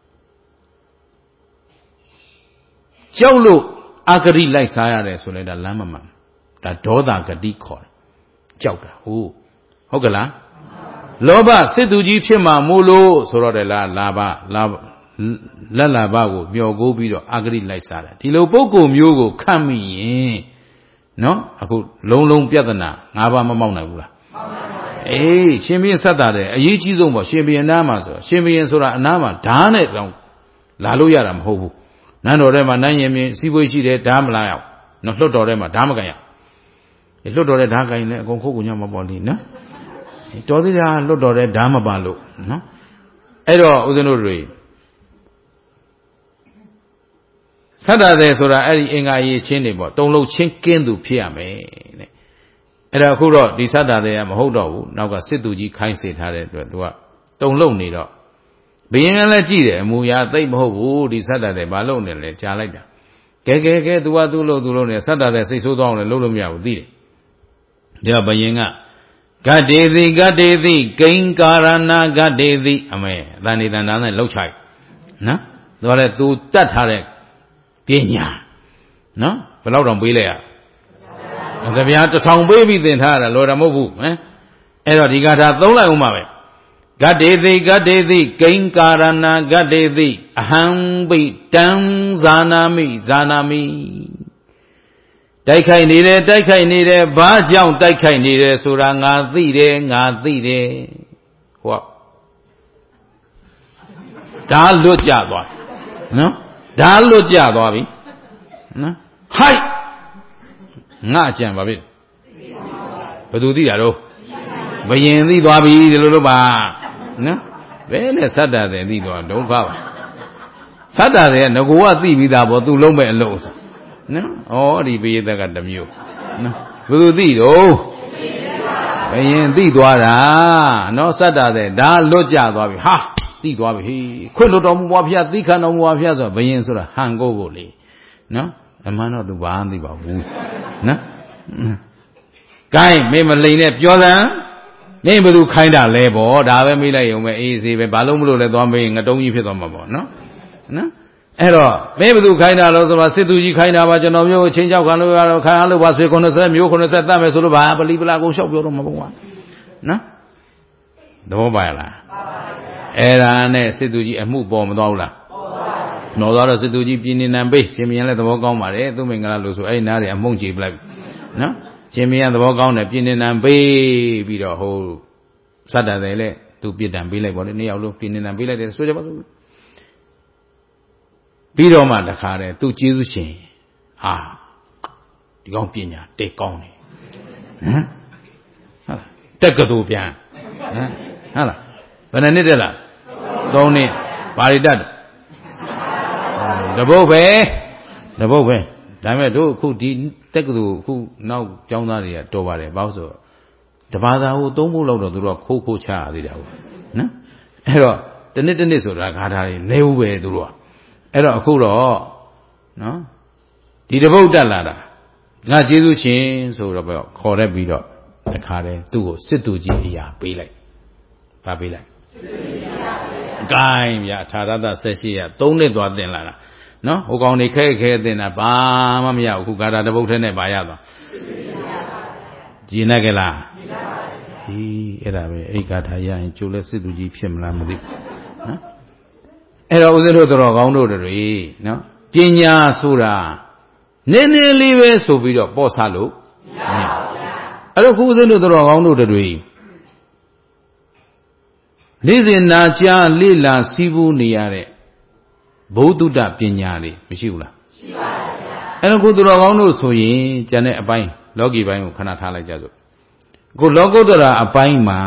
ကြောက်လို့အာဂရိလိုက်စားရတယ်ဆိုလိုက်တာလမ်းမမှန်ဒါဒေါသဂတိခေါ်တယ်ကြောက်တာဟုတ်ဟုတ်ကလားလောဘစစ်သူကြီးဖြစ်မှာမို့လို့ဆိုတော့တယ်လားလာဘလာလက်လာဘကိုမျောကိုပြီးတော့အာဂရိလိုက်စားတယ်ဒီလိုပုဂ္ဂိုလ်မျိုးကိုခတ်မိရင်နော်အခုလုံးလုံးပြဿနာငါးပါးမမောက်နိုင်ဘူးလားအေးရှင်ဘုရင်ဆက်တာတယ်အရေးကြီးဆုံးပေါ့ရှင်ဘုရင်နားမှာဆိုရှင်ဘုရင်ဆိုတာအနားမှာဓာတ်နဲ့တောင်လာလို့ရတာမဟုတ်ဘူးနန်းတော်ထဲမှာနန်းရင်မြင်စီးပွေးရှိတယ်ဓာတ်မလာရအောင်နော်လွတ်တော်ထဲမှာဓာတ်မကန်ရလွတ်တော်ထဲဓာတ်ကန်ရင်လည်းအကုန်ခုတ်ကုန်ညမပေါ်လိနော်တော်သေးတာလွတ်တော်ထဲဓာတ်မပါလို့နော်အဲ့တော့ဦးဇင်းတို့တွေဆတ္တသည်ဆိုတာအဲ့ဒီအင်္ဂါရေးချင်းတွေပေါ့တုံလုံးချင်းကင်းသူဖြစ်ရမယ်တဲ့အဲ့ဒါအခုတော့ဒီဆတ္တသည်ကမဟုတ်တော့ဘူးနောက်ကစစ်သူကြီးခိုင်းစေထားတဲ့အတွက်သူကတုံလုံးနေတော့ဘယင်ကလည်းကြည့်တယ်အမူအရာသိမ့်မဟုတ်ဘူးဒီဆတ္တသည်ဘာလုပ်နေလဲကြားလိုက်တာကဲကဲကဲသူကသူ့လို့သူ့လို့နေဆတ္တသည်စိတ်ဆိုးသွားအောင်လည်းလုပ်လို့မရဘူးသိတယ်ဒါဘယင်ကဂတ္တေတိဂတ္တေတိကိဉ္ကာရဏဂတ္တေတိအမေတန်နေတန်တန်နဲ့လှုပ်ချိုက်နော်သူကလည်းသူတတ်ထားတဲ့ပညာနော်ဘယ်လောက်တောင်ပေးလိုက်ရတပြားတစ်ထောင်ပေးပြီးသင်ထားရတာလော်တာမဟုတ်ဘူးဟမ်အဲ့တော့ဒီကထာသုံးလိုက်ဦးမှာပဲဂတ္တေတိဂတ္တေတိကိဉ္ကာရဏဂတ္တေတိအဟံပိတံဇာနာမိဇာနာမိတိုက်ခိုက်နေတယ်တိုက်ခိုက်နေတယ်ဘာကြောင့်တိုက်ခိုက်နေတယ်ဆိုတာငါသိတယ်ငါသိတယ်ဟောဒါလွတ်ကြသွားနော်ဒါလွတ်ကြသွားပြီနော်ဟိုက်ငါအကြံပါပြီဘယ်သူသိတာတော့ဘယင်သိသွားပြီဒီလိုလို့ပါနော်ဘယ်နဲ့ဆတ္တတယ်သိသွားဒုက္ခပါဆတ္တတယ်ကငကိုကသိပြီးသားပေါ့သူလုံးမဲ့အလုံးစားနော်ဩဒီပိယသက်ကတမျိုးနော်ဘယ်သူသိတော့ဘယင်သိသွားတာနော်ဆတ္တတယ်ဒါလွတ်ကြသွားပြီဟာသိသွားပြီဟေးခွင့်လွတ်တော်မူပါဖျားသိခံတော်မူပါဖျားဆိုဘယင်ဆိုတာဟန်ကိုကိုလေနော်အမှန်တော့သူဘာမှမသိပါဘူးနော်ကဲမင်းမလိန်နဲ့ပြောစမ်းမင်းဘယ်သူခိုင်းတာလဲပေါ့ဒါပဲမေးလိုက်ရုံပဲအေးစေပဲဘာလို့မလို့လဲသွားမေးငတုံးကြီးဖြစ်သွားမှာပေါ့နော်နော်အဲ့တော့မင်းဘယ်သူခိုင်းတာလို့ဆိုတော့စစ်သူကြီးခိုင်းတာပါကျွန်တော်မျိုးကိုချင်းချောက်ခံလို့ရတော့ခိုင်းအောင်လို့ပါဆွေခုနှစ်ဆယ်မျိုးခုနှစ်ဆယ်တတ်မယ်ဆိုလို့ဘာပလီပလာကိုရှောက်ပြောတော့မပေါ့ကွာနော်သဘောပါရလားအဲ့ဒါနဲ့စစ်သူကြီးအမှုပေါ်မသွားဘူးလားပေါ်ပါဘူးတော့စစ်သူကြီးပြည်နေနံပေးရှင်မင်းလည်းသဘောကောင်းပါတယ်သူမင်္ဂလာလို့ဆိုအဲ့နားတွေအမုံကြည့်ပလိုက်နော်ရှင်မင်းသဘောကောင်းတယ်ပြည်နေနံပေးပြီးတော့ဟိုစတ္တတယ်လေသူပြစ်ဒဏ်ပေးလိုက်ပါလေနှစ်ယောက်လုံးပြည်နေနံပေးလိုက်တယ်ဆိုကြပါစို့ပြီးတော့မှတခါတည်းသူကျေးဇူးရှင်ဟာဒီကောင်းပညာတိတ်ကောင်းတယ်ဟမ်ဟာတက်ကတူပြန်ဟမ်ဟာလားဘယ်နှစ်တက်လားသုံးနှစ်ဘာရီတတ်တပုတ်ပဲတပုတ်ပဲဒါပေမဲ့တို့အခုဒီတက်ကတူအခုနောက်ကျောင်းသားတွေကတော်ပါတယ်ဘာလို့ဆိုတဘာသာကိုသုံးဖို့လောက်တော့သူတို့ခိုးခိုးချရသေးတာဟုတ်နော်အဲ့တော့တနစ်တနစ်ဆိုတာဂါထာတွေလဲဦးပဲသူတို့ကအဲ့တော့အခုတော့နော်ဒီတပုတ်တက်လာတာငါကျေးဇူးရှင်ဆိုတော့ပြောခေါ်ရက်ပြီးတော့တခါတည်းသူ့ကိုစစ်သူကြီးအရာပေးလိုက်ဗာပေးလိုက်စစ်သူကြီးအရာပေးလိုက်အကိုင်းဗျာထာရတဆက်ရှိရသုံးနှစ်သွားတင်လာတာနော်ဟိုကောင်နေခဲခဲတင်တာဘာမှမရဘူးခုဂါထာတပုတ်ထဲနဲ့ပါရသွားကြည်နေကြလားဟီးအဲ့ဒါပဲအိတ်ဂါထာရရင်ကျိုးလဲစစ်သူကြီးဖြစ်မလားမသိဘူးနော်အဲ့တော့ဦးဇင်းတို့တော်ကောင်းတို့တွေနော်ပညာဆိုတာနည်းနည်းလေးပဲဆိုပြီးတော့ပေါ့ဆလို့မရပါဘူးအဲ့တော့ခုဦးဇင်းတို့တော်ကောင်းတို့တွေလေးစင်နာကြားလိလာစီးပူးနေရတဲ့ဘုဒ္ဓပညာတွေမရှိဘူးလားရှိပါဗျာအဲ့တော့ကိုသူတော်ကောင်းတို့ဆိုရင်ကျန်တဲ့အပိုင်းလောကီပိုင်းကိုခဏထားလိုက်ကြစို့ကိုလောကုတ္တရာအပိုင်းမှာ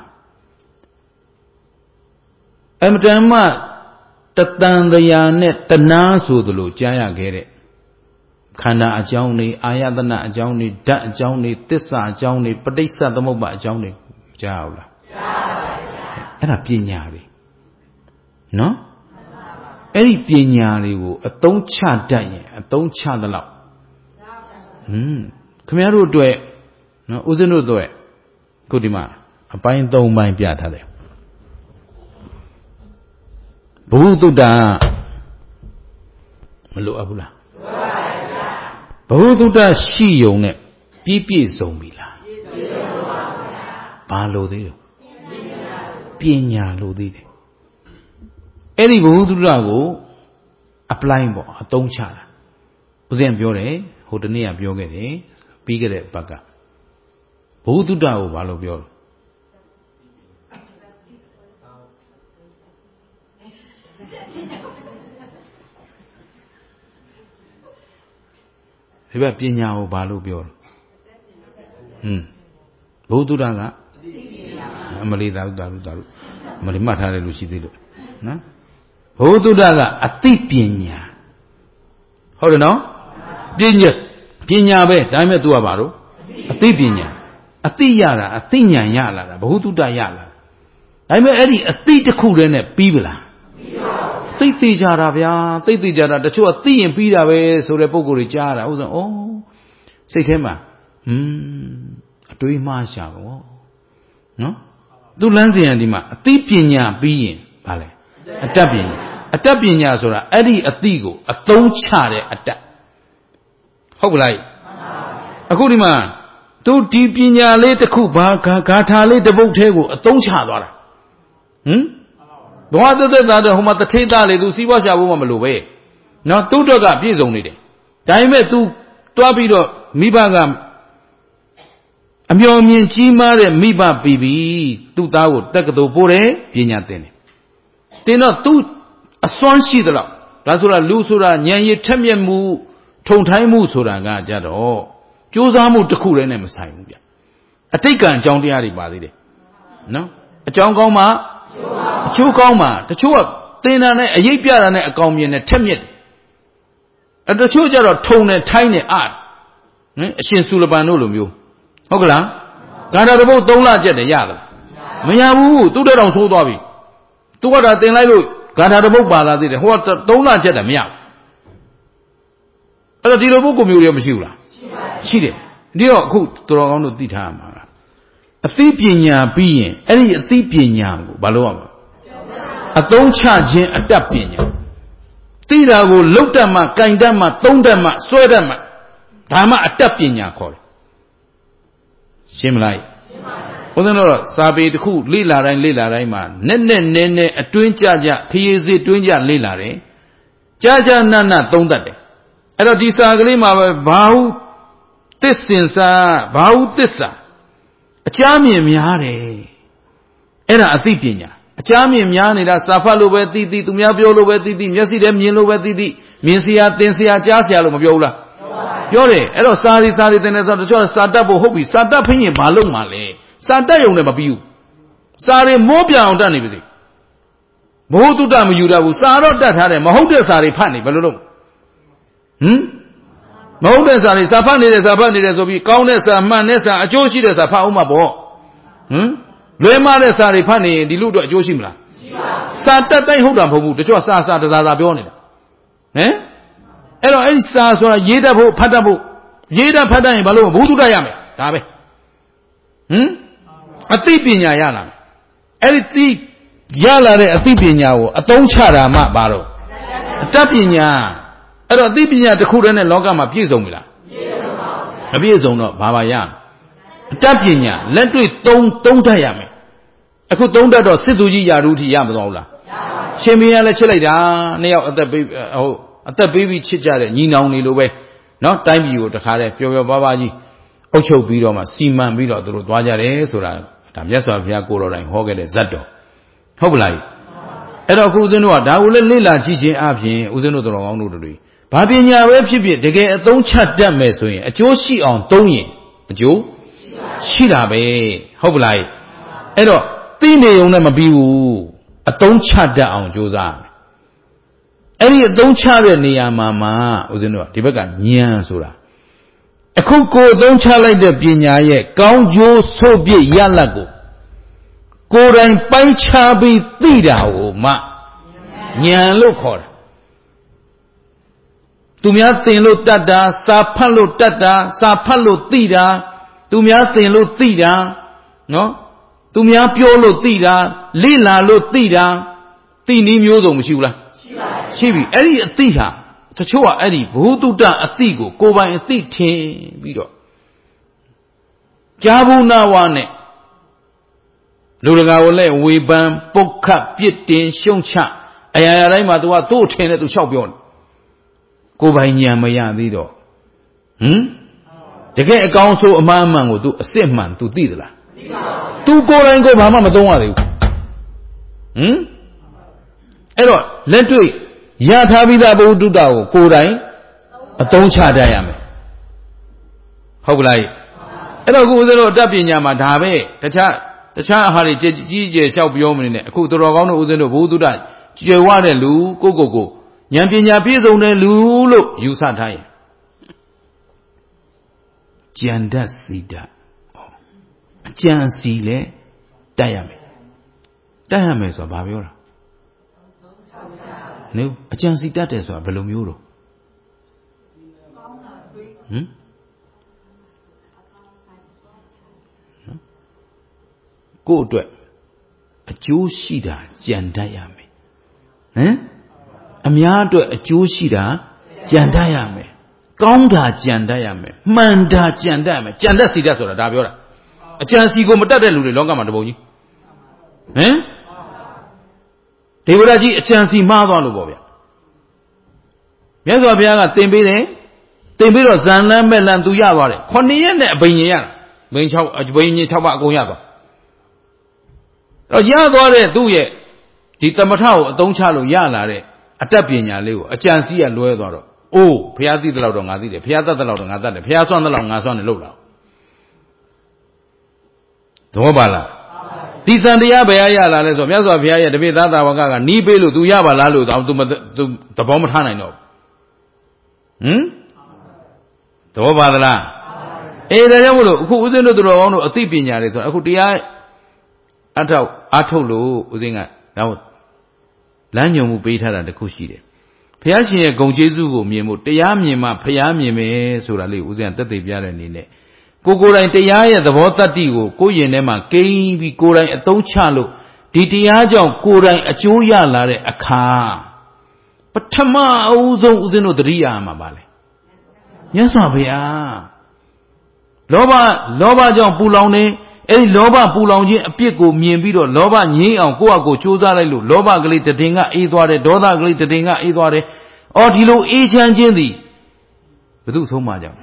အမတန်မှတတန်တရားနဲ့တနာဆိုသလိုကြားရခဲ့တဲ့ခန္ဓာအကြောင်းတွေအာယတနာအကြောင်းတွေဓာတ်အကြောင်းတွေသစ္စာအကြောင်းတွေပဋိစ္စသမုပ္ပါအကြောင်းတွေကြားအောင်လားကြားပါဗျာအဲ့ဒါပညာတွေနော်အဲ့ဒီပညာတွေကိုအသုံးချတတ်ရင်အသုံးချသလောက်ဟွန်းခင်ဗျားတို့အတွက်နော်ဦးဇင်းတို့အတွက်ခုဒီမှာအပိုင်း၃ပိုင်းပြထားတယ်ဘုဒ္ဓမလိုအပ်ဘူးလားဘုဒ္ဓရှိယုံနဲ့ပြည့်ပြည့်စုံပြီလားပြည့်စုံပါဗျာဘာလို့သေးလဲပညာလို့သေးတယ်အဲ့ဒီဘုဒ္ဓကို apply ပေါ့အသုံးချတာဦးဇင်းပြောတယ်ဟိုတနေ့ကပြောခဲ့တယ်ပြီးခဲ့တဲ့ဘက်ကဘုဒ္ဓကိုဘာလို့ပြောလဲဒီဘက်ပညာကိုဘာလို့ပြောလဲဟွန်းဘုဒ္ဓကအမလီသာဥတာလူတာလူမလီမှတ်ထားတယ်လို့ရှိသေးလို့နော်ဘုဒ္ဓကအသိပညာဟုတ်တယ်နော်ပညာပညာပဲဒါပေမဲ့ तू ကဘာလို့အသိပညာအသိရတာအသိဉာဏ်ရလာတာဘုဒ္ဓရလာဒါပေမဲ့အဲ့ဒီအသိတစ်ခုတည်းနဲ့ပြီးပလားသိသိကြတာဗျာသိသိကြတာတချို့ကသိရင်ပြီးတာပဲဆိုတဲ့ပုံကိုယ်တွေကြားတာဥစ္စာဩစိတ်ထဲမှာဟွန်းအတွေးမှားရှာပေါ့နော်သူလမ်းစဉ်ကဒီမှာအသိပညာပြီးရင်ဗာလဲအတတ်ပညာအတတ်ပညာဆိုတာအဲ့ဒီအသိကိုအသုံးချတဲ့အတတ်ဟုတ်ကလားအခုဒီမှာသူဒီပညာလေးတစ်ခုဘာဂါထာလေးတစ်ပုဒ်ထဲကိုအသုံးချသွားတာဟမ်ဘဝတသက်သားတော့ဟိုမှာတထေးသားလေသူစီးပွားရှာဖို့မှမလိုပဲနော်သူ့တော့ကပြည့်စုံနေတယ်ဒါပေမဲ့ तू တွားပြီးတော့မိဘကအမျော်မြင်ကြီးမားတဲ့မိဘပြီးပြီသူ့သားကိုတက္ကသိုလ်ပို့တယ်ပညာသင်တယ်တင်တော့ तू အစွမ်းရှိသလောက်ဒါဆိုတာလူဆိုတာဉာဏ်ရည်ထက်မြက်မှုထုံထိုင်းမှုဆိုတာကကြတော့ကြိုးစားမှုတစ်ခုတည်းနဲ့မဆိုင်ဘူးဗျအတိတ်ကံအကြောင်းတရားတွေပါသေးတယ်နော်အကြောင်းကောင်းမှအချိုးကောင်းမှတချို့ကသင်တာနဲ့အရေးပြတာနဲ့အကောင်မြင်နဲ့ထက်မြက်တယ်အတချို့ကျတော့ထုံနဲ့ထိုင်းနဲ့အားဟင်အရှင်စုလပန်တို့လိုမျိုးဟုတ်ကလားဂါထာတစ်ပုဒ်သုံးလကျက်တယ်ရလားမရဘူးသူ့တဲ့တောင်သိုးသွားပြီသူကဒါသင်လိုက်လို့ဂါထာတစ်ပုဒ်ပါလာသေးတယ်ဟိုကသုံးလကျက်တယ်မရဘူးအဲ့တော့ဒီလိုပုဂ္ဂိုလ်မျိုးတွေမရှိဘူးလားရှိတယ်ဒီတော့အခုတော်ကောင်းတို့သိထားရမှာအသိပညာပြီးရင်အဲ့ဒီအသိပညာကိုဘာလို့ရမလဲအသုံးချခြင်းအတတ်ပညာသိတာကိုလုတ်တတ်မှကင်တတ်မှသုံးတတ်မှစွဲတတ်မှဒါမှအတတ်ပညာခေါ်တယ်ရှင်းမလားရှင်းပါပြီဘုရားတို့စာပေတစ်ခုလေ့လာတိုင်းလေ့လာတိုင်းမှာနဲ့နဲ့နဲနဲအတွင်းကြကြခရီးစေးတွင်းကြလေ့လာတယ်ကြာကြာနာနာသုံးတတ်တယ်အဲ့တော့ဒီစာကလေးမှာပဲဘာဟုသစ္စင်စာဘာဟုသစ္စာအကြမ်းမြင်များတယ်အဲ့ဒါအသိပညာအကြမ်းမြင်များနေတာစာဖတ်လို့ပဲသိသိသူများပြောလို့ပဲသိသိမျက်စိထဲမြင်လို့ပဲသိသိမြင်စရာသင်စရာကြားစရာလို့မပြောဘူးလားပြောတယ်အဲ့တော့စာရီစာရီသင်တယ်ဆိုတော့တချို့စာတတ်ဖို့ဟုတ်ပြီစာတတ်ဖင်းရင်ဘာလုပ်မှလဲစာတတ်ရုံနဲ့မပြီးဘူးစာရီမိုးပြအောင်တတ်နေပါစေဘုဒ္ဓမယူတတ်ဘူးစာတော့တတ်ထားတယ်မဟုတ်တဲ့စာတွေဖတ်နေဘယ်လိုလုပ်ဟမ်မဟုတ်တဲ့စာတွေစာဖတ်နေတယ်စာဖတ်နေတယ်ဆိုပြီးကောင်းတဲ့စာမှန်တဲ့စာအကျိုးရှိတဲ့စာဖတ်အောင်မှာပေါ့ဟမ်လွဲမှားတဲ့စာတွေဖတ်နေရင်ဒီလူတို့အကျိုးရှိမလားရှိပါဘူးစာတတ်တိုင်းဟုတ်တာမဟုတ်ဘူးတချို့စာစာတစားစာပြောနေတာဟမ်အဲ့တော့အဲ့ဒီစာဆိုတာရေးတတ်ဖို့ဖတ်တတ်ဖို့ရေးတတ်ဖတ်တတ်ရင်ဘာလို့ဘုဒ္ဓရမယ်ဒါပဲဟမ်အသိပညာရလာမယ်အဲ့ဒီသိရလာတဲ့အသိပညာကိုအသုံးချတာမှဘာလို့အတတ်ပညာအဲ့တော့အသိပညာတစ်ခုတည်းနဲ့လောကမှာပြည့်စုံပြီလားပြည့်စုံပါဘူးမပြည့်စုံတော့ဘာပါရအတတ်ပညာလက်တွေ့သုံးသုံးတတ်ရမယ်အခုသုံးတတ်တော့စစ်သူကြီးယာရုထိရမသွားဘူးလားရပါဘူးရှင်မင်းကလည်းချစ်လိုက်တာနှစ်ယောက်အသက်ပေးဟိုအသက်ပေးပြီးချစ်ကြတဲ့ညီနောင်နေလိုပဲနော်တိုင်းပြည်ကိုတခါတည်းပျော်ပျော်ပါးပါးကြီးအုပ်ချုပ်ပြီးတော့မှစီမံပြီးတော့သူတို့သွားကြတယ်ဆိုတာဒါမြတ်စွာဘုရားကိုတော်တိုင်ဟောခဲ့တဲ့ဇတ်တော်ဟုတ်ပလားအဲ့တော့အခုဦးဇင်းတို့ကဒါကိုလည်းလေ့လာကြည့်ခြင်းအပြင်ဦးဇင်းတို့တော်ကောင်းတို့တွေဘာပညာပဲဖြစ်ဖြစ်တကယ်အသုံးချတတ်မယ်ဆိုရင်အကျိုးရှိအောင်သုံးရင်အကျိုးရှိတာပဲဟုတ်ပလားအဲ့တော့သိနေုံနဲ့မပြီးဘူးအသုံးချတတ်အောင်ကြိုးစားမယ်အဲ့ဒီအသုံးချတဲ့နေရာမှာမှဦးဇင်းတို့ကဒီဘက်ကဉာဏ်ဆိုတာအခုကိုယ်အသုံးချလိုက်တဲ့ပညာရဲ့ကောင်းကျိုးဆိုးပြည့်ရလဒ်ကိုကိုယ်တိုင်ပိုင်းခြားပြီးသိတာကိုမှဉာဏ်လို့ခေါ်တာသူများသင်လို့တတ်တာစာဖတ်လို့တတ်တာစာဖတ်လို့သိတာသူများသင်လို့သိတာနော်သူများပြောလို့သိတာလေ့လာလို့သိတာသိနည်းမျိုးစုံမရှိဘူးလားရှိပါဘူးရှိပြီအဲ့ဒီအသိဟာတချို့ကအဲ့ဒီဘုသူတ္တအသိကိုကိုယ်ပိုင်အသိထင်ပြီးတော့ကြာဘူးနာဝနဲ့လူတကာကိုလည်းဝေဖန်ပုတ်ခတ်ပြစ်တင်ရှုံချအရာရာတိုင်းမှာသူကသူ့ထင်တဲ့သူလျှောက်ပြောတယ်ကိုယ်ပိုင်ဉာဏ်မရသေးတော့ဟမ်တကယ်အကောင်းဆုံးအမှားအမှန်ကို तू အစ်စ်မှန် तू သိသလားသိပါဘူး तू ကိုယ်တိုင်ကိုဘာမှမသုံးရသေးဘူးဟမ်အဲ့တော့လက်တွေ့ရထားပြီးသားဘုဒ္ဓတ္တကိုကိုယ်တိုင်အသုံးချတတ်ရမယ်ဟုတ်ကလားအဲ့တော့အခုဦးဇင်းတို့အတတ်ပညာမှာဒါပဲတခြားတခြားအဟာတွေကြီးကြီးကျယ်လျှောက်ပြောမနေနဲ့အခုတော်တော်ကောင်းတို့ဦးဇင်းတို့ဘုဒ္ဓတ္တကျွယ်ဝတဲ့လူကိုကိုကိုဉာဏ်ပညာပြည့်စုံတဲ့လူလို့ယူဆထားရင်ကျန်တတ်စီတတ်အကျန်စီလဲတတ်ရမယ်တတ်ရမယ်ဆိုတာဘာပြောတာနုအကျန်စီတတ်တယ်ဆိုတာဘယ်လိုမျိုးတော့ဟမ်ကိုယ့်အတွက်အကျိုးရှိတာကြံတတ်ရမယ်ဟမ်အများအတွက်အကျိုးရှိတာကြံတတ်ရမယ်ကောင်းတာကြံတတ်ရမယ်မှန်တာကြံတတ်ရမယ်ကြံတတ်စီတတ်ဆိုတာဒါပြောတာအကျံစီကိုမတတ်တဲ့လူတွေလောကမှာတပုံကြီးဟမ်ဒေဝရကြီးအကျံစီမှားသွားလို့ပေါ့ဗျာမြတ်စွာဘုရားကသင်ပေးတယ်သင်ပြီးတော့ဇန်လန်းမဲ့လန်းသူရသွားတယ်ခုနှစ်ရက်နဲ့အဘိညာဉ်ရတာဘိန်း၆အဘိညာဉ်၆ပါးအကုန်ရသွားတော့ရသွားတဲ့သူ့ရဲ့ဒီသမထကိုအသုံးချလို့ရလာတဲ့အတတ်ပညာလေးကိုအကျံစီးရလွဲသွားတော့အိုးဘုရားသိတဲ့လောက်တော့ငါသိတယ်ဘုရားတတ်တဲ့လောက်တော့ငါတတ်တယ်ဘုရားစွန့်တဲ့လောက်ငါစွန့်တယ်လို့လားသဘောပါလားဒီစံတရားဘယ်ရရလာလဲဆိုမြတ်စွာဘုရားရဲ့တပည့်သားသာဝကကနီးပေးလို့ तू ရပါလားလို့တော့ तू သဘောမထားနိုင်တော့ဟမ်သဘောပါသလားအေးဒါကြောင့်မလို့အခုဦးဇင်းတို့တော်ကောင်းတို့အသိပညာတွေဆိုအခုတရားအထောက်အထုတ်လို့ဦးဇင်းကတော့လမ်းညွှန်မှုပေးထားတာတခုရှိတယ်ဘုရားရှင်ရဲ့ဂုဏ်ကျေးဇူးကိုမြင်ဖို့တရားမြင်မှဘုရားမြင်မယ်ဆိုတာလေးဦးဇင်းကသက်သေပြတဲ့အနေနဲ့ကိုကိုယ်တိုင်တရားရဲ့သဘောတတ္တိကိုကိုယ်ရင်ထဲမှာကိန်းပြီးကိုယ်တိုင်အသုံးချလို့ဒီတရားကြောင့်ကိုယ်တိုင်အကျိုးရလာတဲ့အခါပထမအဦးဆုံးဦးဇင်းတို့သတိရမှာပါလေမြတ်စွာဘုရားလောဘလောဘကြောင့်ပူလောင်နေအဲ့ဒီလောဘပူလောင်ခြင်းအပြစ်ကိုမြင်ပြီးတော့လောဘငြိမ်းအောင်ကိုယ့်အကိုကြိုးစားလိုက်လို့လောဘကလေးတည်ငါအေးသွားတယ်ဒေါသကလေးတည်ငါအေးသွားတယ်အော်ဒီလိုအေးချမ်းခြင်းသည်ဘယ်သူဆုံးမကြောင်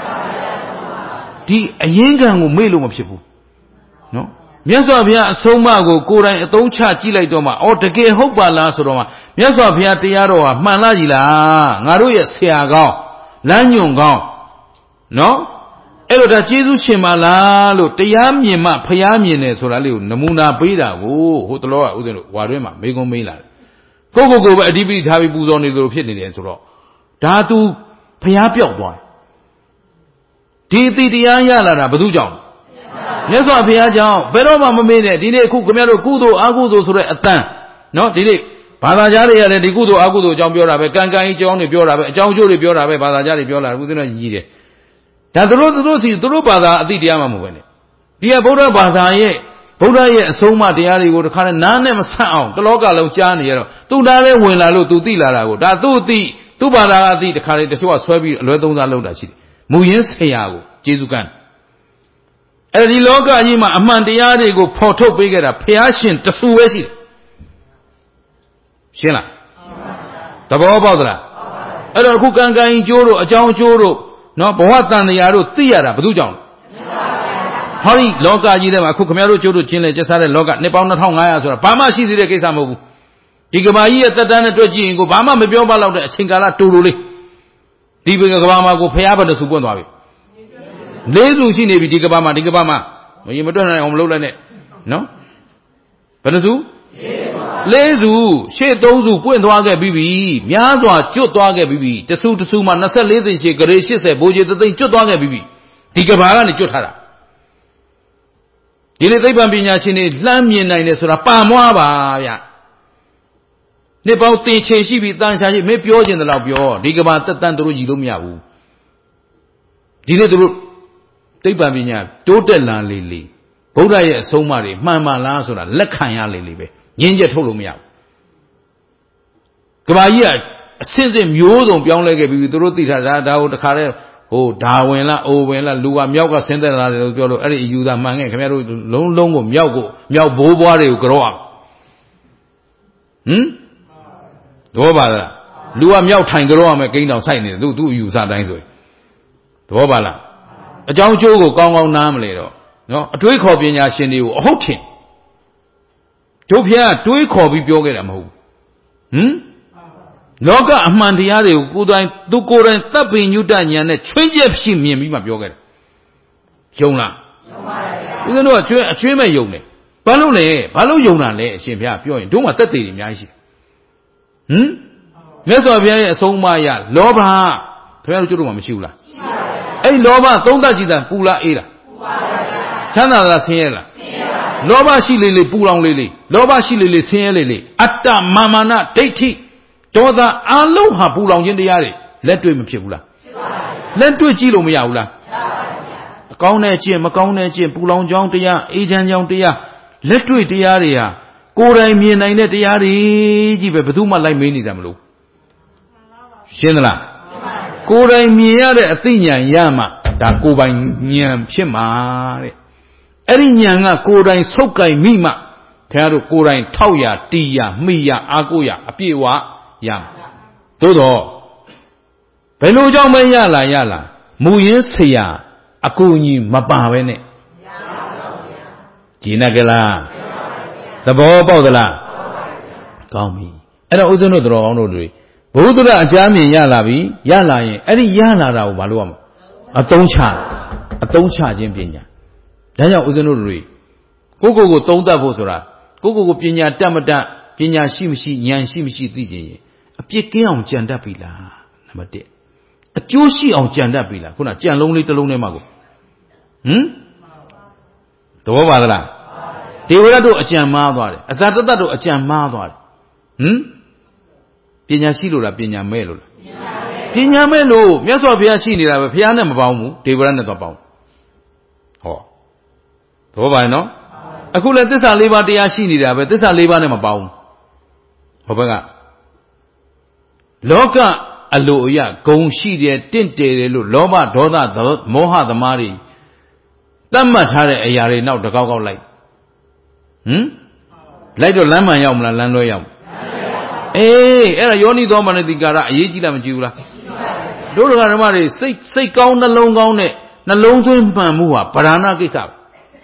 ဒီအရင်ကံကိုမေ့လို့မဖြစ်ဘူးနော်မြတ်စွာဘုရားအဆုံးအမကိုကိုယ်တိုင်အသုံးချကြည့်လိုက်တော့မှအော်တကယ်ဟုတ်ပါလားဆိုတော့မှမြတ်စွာဘုရားတရားတော်ဟာမှန်လားကြီးလားငါတို့ရဲ့ဆရာကောင်းလမ်းညွန်ကောင်းနော်အဲ့တော့ဒါကျေးဇူးရှင်ပါလားလို့တရားမြင်မှဘုရားမြင်တယ်ဆိုတာလေးကိုနမူနာပေးတာကိုဟိုတလောကဥစဉ်တို့ဝါတွင်းမှာမေကုံမေးလာတယ်ကိုကိုကိုပဲအဓိပတိထားပြီးပူဇော်နေသလိုဖြစ်နေတယ်ဆိုတော့ဒါသူဘုရားပြောက်သွားတယ်ဒီအတိတရားရလာတာဘယ်သူကြောင့်မြတ်စွာဘုရားကြောင့်ဘယ်တော့မှမမေ့နဲ့ဒီနေ့အခုခင်ဗျားတို့ကုသိုလ်အကုသိုလ်ဆိုတဲ့အတန်းနော်ဒီနေ့ဘာသာကြားတွေရတယ်ဒီကုသိုလ်အကုသိုလ်အကြောင်းပြောတာပဲကံကံအကြောင်းတွေပြောတာပဲအကြောင်းကျိုးတွေပြောတာပဲဘာသာကြားတွေပြောလာတယ်ဦးဇင်းတို့ကြီးတယ်ဒါသူတို့သူတို့စီသူတို့ဘာသာအတိတရားမှမဟုတ်ပဲနဲ့ဒီကဗုဒ္ဓဘာသာရဲ့ဗုဒ္ဓရဲ့အဆုံးအမတရားတွေကိုတခါနဲ့နားနဲ့မဆန့်အောင်တလောကလုံးကြားနေရတော့သူ့သားလေးဝင်လာလို့သူသိလာတာကိုဒါသူ့အတိသူ့ဘာသာအတိတခါလေတချို့ကဆွဲပြီးအလွဲသုံးစားလုပ်တာရှိတယ်မူရင်းဆရာကိုကျေးဇူးကမ်းအဲ့ဒီလောကကြီးမှာအမှန်တရားတွေကိုဖော်ထုတ်ပေးခဲ့တာဘုရားရှင်တဆူပဲရှိတယ်ရှင်းလားသဘောပေါက်သလားအဲ့တော့အခုကံကံကျိုးတို့အကြောင်းကျိုးတို့နော်ဘဝတန်တရားတို့သိရတာဘယ်သူကြောင့်ဟောဒီလောကကြီးထဲမှာအခုခမရတို့ကျိုးတို့ချင်းလဲကျက်စားတဲ့လောကနှစ်ပေါင်းနှစ်ထောင်ငါးရာဆိုတာဘာမှရှိသေးတဲ့ကိစ္စမဟုတ်ဘူးဒီကဘာကြီးရဲ့တက်တန်းနဲ့တွေ့ကြည့်ရင်ကိုဘာမှမပြောပါတော့တဲ့အချိန်ကာလတူတူလေးဒီဘကဘာမှာကိုဖျားဘတ်စုပွင့်သွားပြီလေးစုရှိနေပြီဒီကဘာမှာဒီကဘာမှာမရင်မတွက်နိုင်အောင်မလုပ်လိုက်နဲ့နော်ဘယ်နှစုလေးစုရှေ့သုံးစုပွင့်သွားခဲ့ပြီးပြီများစွာကျွတ်သွားခဲ့ပြီးပြီတစုတစုမှာနှစ်ဆယ့်လေးသိန်းရှေ့ဂရေရှစ်ဆယ်ဘိုးကြီးသသိန်းကျွတ်သွားခဲ့ပြီးပြီဒီကဘာကနေကျွတ်ထားတာဒီလေသိပ္ပံပညာရှင်တွေလှမ်းမြင်နိုင်တယ်ဆိုတာပါမွားပါဗျနှစ်ပေါင်းတင်ချေရှိပြီတန်ရှာရှိမင်းပြောခြင်းတလောက်ပြောဒီကဘာတက်တန်းတို့ရည်လို့မရဘူးဒီနေ့တို့သိပ္ပံပညာတိုးတက်လာလေလေဗုဒ္ဓရဲ့အဆုံးအမတွေမှန်မှန်လားဆိုတာလက်ခံရလေလေပဲငင်းချက်ထုတ်လို့မရဘူးကဘာကြီးကအစင်းစင်းမျိုးစုံပြောင်းလဲခဲ့ပြီသူတို့သိထားတာဒါကိုတခါတည်းဟိုဒါဝင်လားအိုဝင်လားလူကမြောက်ကဆင်းသက်လာတယ်လို့ပြောလို့အဲ့ဒီအယူသားမှန်ခဲ့ခင်ဗျားတို့လုံးလုံးကိုမြောက်ကိုမြောက်ဘိုးဘွားတွေကိုကြောက်ဟမ်တော့ပါလားလူကမြောက်ထိုင်ကြောက်ရမယ်ကိန်းတောင်စိုက်နေတယ်သူသူ့အယူစားတိုင်းဆိုရင်တော့ပါလားအကြောင်းကျိုးကိုကောင်းကောင်းနားမလဲတော့နော်အတွေးခေါ်ပညာရှင်တွေကိုအဟုတ်ထင်တို့ဖျားတွေးခေါ်ပြီးပြောခဲ့တာမဟုတ်ဘူးဟမ်လောကအမှန်တရားတွေကိုကိုယ်တိုင်သူကိုယ်တိုင်တပ်ပင်ညုတဉာဏ်နဲ့ချွင်းချက်ဖြစ်မြင်ပြီးမှပြောခဲ့တယ်ယုံလားယုံပါဗျာဦးဇင်းတို့ကချွင်းအချွင်းမဲ့ယုံတယ်ဘာလို့လဲဘာလို့ယုံတာလဲအရှင်ဘုရားပြောရင်တို့မှတက်သေးတယ်အများကြီးရှိဟမ်မြတ်စွာဘုရားရဲ့အဆုံးအမရလောဘခင်ဗျားတို့ကျွတ်တော့မှမရှိဘူးလားရှိပါဗျာအဲ့လောဘသုံးသပ်ကြည့်တာပူလားအေးလားပူပါဗျာချမ်းသာလားဆင်းရဲလားဆင်းရဲပါလောဘရှိလေလေပူလောင်လေလေလောဘရှိလေလေဆင်းရဲလေလေအတ္တမာမာနဒိဋ္ဌိဒေါသအလုံးဟာပူလောင်ခြင်းတရားတွေလက်တွေ့မဖြစ်ဘူးလားဖြစ်ပါဘူးလက်တွေ့ကြည့်လို့မရဘူးလားရပါဘူးဗျာအကောင်းနဲ့ကျင့်မကောင်းနဲ့ကျင့်ပူလောင်ကြောင်းတရားအေးချမ်းကြောင်းတရားလက်တွေ့တရားတွေဟာကိုယ်တိုင်မြင်နိုင်တဲ့တရားတွေကြီးပဲဘယ်သူမှလိုက်မေးနေကြမလို့ရှင်းသလားရှင်းပါပြီကိုယ်တိုင်မြင်ရတဲ့အသိဉာဏ်ရမှဒါကိုယ်ပိုင်ဉာဏ်ဖြစ်မှာတဲ့အဲ့ဒီဉာဏ်ကကိုယ်တိုင်ဆုပ်ကိုင်မိမှခင်ဗျားတို့ကိုယ်တိုင်ထောက်ရတီးရမှီရအားကိုးရအပြည့်ဝရမှာသို့တော့ဘယ်လိုကြောင့်မရလာရလာမူရင်းဆရာအကူအညီမပါပဲနဲ့ရပါပါဘုရားကြည်နကလားသဘောပေါက်သလားကောင်းပြီအဲ့တော့ဥစဉ်တို့တော်ကောင်းတို့တွေဘုဒ္ဓအကြမ်းမြင်ရလာပြီရလာရင်အဲ့ဒီရလာတာကိုမလုပ်ရမလဲအသုံးချအသုံးချခြင်းပညာဒါကြောင့်ဥစဉ်တို့တွေကိုကိုကိုသုံးတတ်ဖို့ဆိုတာကိုကိုကိုပညာတတ်မတတ်ပညာရှိမရှိဉာဏ်ရှိမရှိသိခြင်းရင်အပြစ်ကင်းအောင်ကြံတတ်ပြီလားနံပါတ်တစ်အကျိုးရှိအောင်ကြံတတ်ပြီလားခုနကြံလုံးလေးတစ်လုံးထဲမှာကိုဟမ်သဘောပါသလားဒေဝရတ်တို့အကြံမှားသွားတယ်အဇာတတတို့အကြံမှားသွားတယ်ဟမ်ပညာရှိလို့လားပညာမဲ့လို့လားပညာမဲ့လို့မြတ်စွာဘုရားရှိနေတာပဲဘုရားနဲ့မပေါင်းဘူးဒေဝရတ်နဲ့တော့ပေါင်းဟောသဘောပါရဲ့နော်အခုလည်းသစ္စာလေးပါးတရားရှိနေတာပဲသစ္စာလေးပါးနဲ့မပေါင်းဘူးဟောဘက်ကလောကအလိုအရဂုံရှိတယ်တင့်တယ်တယ်လို့လောဘဒေါသမောဟသမားတွေတတ်မှတ်ထားတဲ့အရာတွေနောက်တကောက်ကောက်လိုက်ဟမ်လိုက်တော့လမ်းမှန်ရောက်မလားလမ်းလွဲရောက်အေးအဲ့ဒါယောနိသောမနတိကာရအရေးကြီးလားမကြည့်ဘူးလားတို့တော်ဓမ္မတွေစိတ်စိတ်ကောင်းနှလုံးကောင်းနဲ့နှလုံးသွင်းမှန်မှုဟာဗราဏကိစ္စပဲ